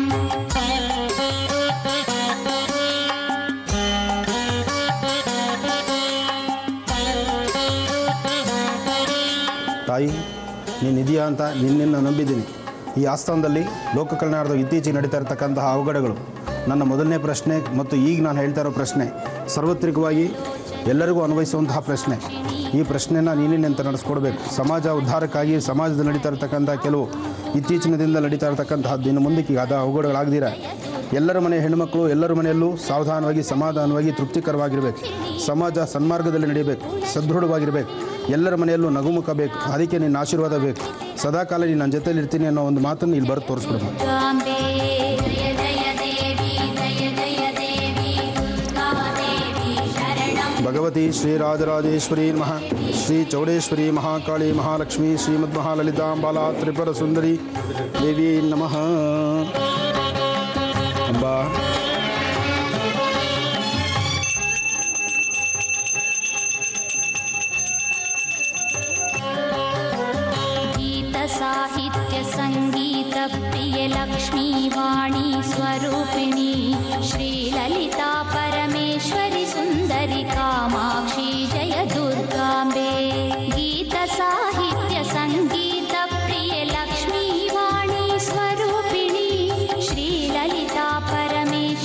ತಾಯಿ ನೀನಿದೆಯಾ ಅಂತ ನಿನ್ನನ್ನು ನಂಬಿದ್ದೀನಿ. ಈ ಆಸ್ಥಾನದಲ್ಲಿ ಲೋಕ ಕಲ್ಯಾಣದ ಇತ್ತೀಚೆಗೆ ನಡೀತಾ ಇರತಕ್ಕಂತಹ ಅವಘಡಗಳು ನನ್ನ ಮೊದಲನೇ ಪ್ರಶ್ನೆ ಮತ್ತು ಈಗ ನಾನು ಹೇಳ್ತಾ ಇರೋ ಪ್ರಶ್ನೆ ಸಾರ್ವತ್ರಿಕವಾಗಿ ಎಲ್ಲರಿಗೂ ಅನ್ವಯಿಸುವಂತಹ ಪ್ರಶ್ನೆ. ಈ ಪ್ರಶ್ನೆನ ನೀನೇ ಅಂತ ನಡೆಸ್ಕೊಡ್ಬೇಕು. ಸಮಾಜ ಉದ್ಧಾರಕ್ಕಾಗಿ ಸಮಾಜದಲ್ಲಿ ನಡೀತಾ ಇರತಕ್ಕಂಥ ಕೆಲವು ಇತ್ತೀಚಿನ ದಿನದಲ್ಲಿ ನಡೀತಾ ಇರತಕ್ಕಂತಹದ್ದು ಇನ್ನು ಮುಂದಕ್ಕೆ ಆದ ಅವಘಡಗಳಾಗದಿರ ಎಲ್ಲರ ಮನೆ ಹೆಣ್ಣುಮಕ್ಕಳು ಎಲ್ಲರ ಮನೆಯಲ್ಲೂ ಸಾವಧಾನವಾಗಿ ಸಮಾಧಾನವಾಗಿ ತೃಪ್ತಿಕರವಾಗಿರಬೇಕು. ಸಮಾಜ ಸನ್ಮಾರ್ಗದಲ್ಲಿ ನಡೆಯಬೇಕು, ಸದೃಢವಾಗಿರಬೇಕು, ಎಲ್ಲರ ಮನೆಯಲ್ಲೂ ನಗುಮುಖ ಬೇಕು. ಅದಕ್ಕೆ ನಿನ್ನ ಆಶೀರ್ವಾದ ಬೇಕು. ಸದಾಕಾಲ ನೀನು ನನ್ನ ಜೊತೆಲಿ ಇರ್ತೀನಿ ಅನ್ನೋ ಒಂದು ಮಾತನ್ನು ಇಲ್ಲಿ ಬರೆದು ತೋರಿಸ್ಬಿಡ್ಬೇಕು. ಭಗವತಿ ಶ್ರೀ ರಾಜರಾಜೇಶ್ವರಿ ನಮಃ. ಶ್ರೀ ಚೌಡೇಶ್ವರಿ ಮಹಾಕಾಳಿ ಮಹಾಲಕ್ಷ್ಮಿ ಶ್ರೀಮದ್ ಮಹಾಲಲಿತಾಂಬಾಲಾ ತ್ರಿಪುರ ಸುಂದರಿ ದೇವಿ ನಮಃ. ಅಂಬಾ ಗೀತ ಸಾಹಿತ್ಯ ಸಂಗೀತ ಪ್ರಿಯ ಲಕ್ಷ್ಮೀ ವಾಣಿ ಸ್ವರೂಪಿಣಿ ಶ್ರೀ ಲಲಿತಾ ಪರಮೇಶ್ವರಿ ಸುಂದರಿ ಕಾಮಾಕ್ಷಿ ಜಯ ದುರ್ಗಾಂಬೆ. ಗೀತ ಸಾಹಿತ್ಯ ಸಂಗೀತ ಪ್ರಿಯ ಲಕ್ಷ್ಮೀ ವಾಣಿ ಸ್ವರೂಪಿಣಿ ಶ್ರೀ ಲಲಿತಾ ಪರಮೇಶ್ವರಿ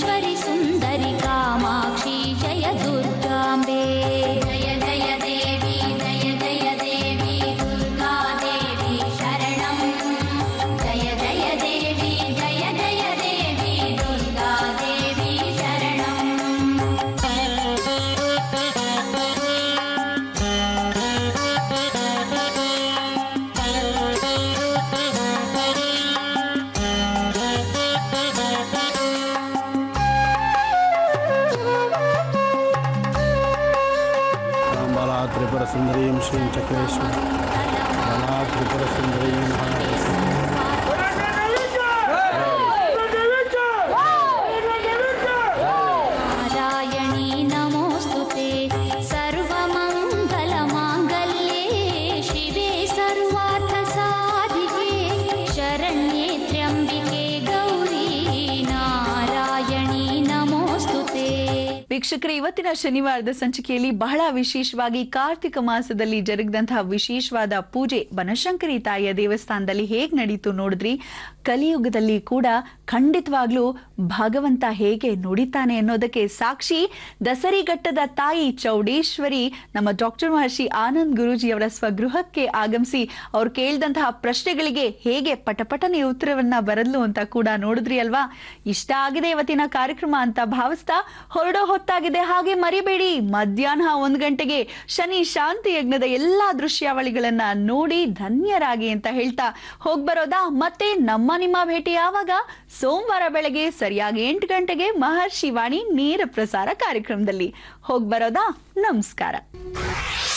ಸುಂದರೀಂ ಶ್ರೀಂ ಚಕ್ರೇಶ್ವರ ರಮಾ ತ್ರಿಪುರ ಸುಂದರೀಂ ನಾರಾಯಣೀ ನಮೋಸ್ತುತೆ ಸರ್ವಮಂಗಲಮಾಂಗಲ್ಯೇ ಶಿವೆ ಸರ್ವಾರ್ಥ ಸಾಧಿಕೆ ಶರಣ್ಯೇ ತ್ರ್ಯಂಬಿಕೆ ಗೌರಿ ನಾರಾಯಣೀ ನಮೋಸ್ತುತೆ. ವೀಕ್ಷಕರೇ, ಇವತ್ತಿನ ಶನಿವಾರದ ಸಂಚಿಕೆಯಲ್ಲಿ ಬಹಳ ವಿಶೇಷವಾಗಿ ಕಾರ್ತಿಕ ಮಾಸದಲ್ಲಿ ಜರುಗಿದಂತಹ ವಿಶೇಷವಾದ ಪೂಜೆ ಬನಶಂಕರಿ ತಾಯಿಯ ದೇವಸ್ಥಾನದಲ್ಲಿ ಹೇಗೆ ನಡೀತು ನೋಡಿದ್ರಿ. ಕಲಿಯುಗದಲ್ಲಿ ಕೂಡ ಖಂಡಿತವಾಗ್ಲೂ ಭಗವಂತ ಹೇಗೆ ನುಡಿತಾನೆ ಅನ್ನೋದಕ್ಕೆ ಸಾಕ್ಷಿ ದಸರಿಘಟ್ಟದ ತಾಯಿ ಚೌಡೇಶ್ವರಿ ನಮ್ಮ ಡಾಕ್ಟರ್ ಮಹರ್ಷಿ ಆನಂದ್ ಗುರೂಜಿಯವರ ಸ್ವಗೃಹಕ್ಕೆ ಆಗಮಿಸಿ ಅವ್ರು ಕೇಳಿದಂತಹ ಪ್ರಶ್ನೆಗಳಿಗೆ ಹೇಗೆ ಪಟಪಟನೆ ಉತ್ತರವನ್ನ ಬರದ್ಲು ಅಂತ ಕೂಡ ನೋಡಿದ್ರಿ ಅಲ್ವಾ. ಇಷ್ಟ ಆಗಿದೆ ಇವತ್ತಿನ ಕಾರ್ಯಕ್ರಮ ಅಂತ ಭಾವಿಸ್ತಾ ಹೊರಡೋ ಹೊತ್ತಾಗಿದೆ. ಹಾಗೆ ಮರಿಬೇಡಿ, ಮಧ್ಯಾಹ್ನ ಒಂದು ಗಂಟೆಗೆ ಶನಿ ಶಾಂತಿ ಯಜ್ಞದ ಎಲ್ಲಾ ದೃಶ್ಯಾವಳಿಗಳನ್ನ ನೋಡಿ ಧನ್ಯರಾಗಿ ಅಂತ ಹೇಳ್ತಾ ಹೋಗ್ಬರೋದಾ. ಮತ್ತೆ ನಮ್ಮ ನಿಮ್ಮ ಭೇಟಿ ಯಾವಾಗ? ಸೋಮವಾರ ಬೆಳಗ್ಗೆ ಸರಿಯಾಗಿ ಎಂಟು ಗಂಟೆಗೆ ಮಹರ್ಷಿ ವಾಣಿ ನೇರ ಪ್ರಸಾರ ಕಾರ್ಯಕ್ರಮದಲ್ಲಿ. ಹೋಗ್ಬರೋದಾ. ನಮಸ್ಕಾರ.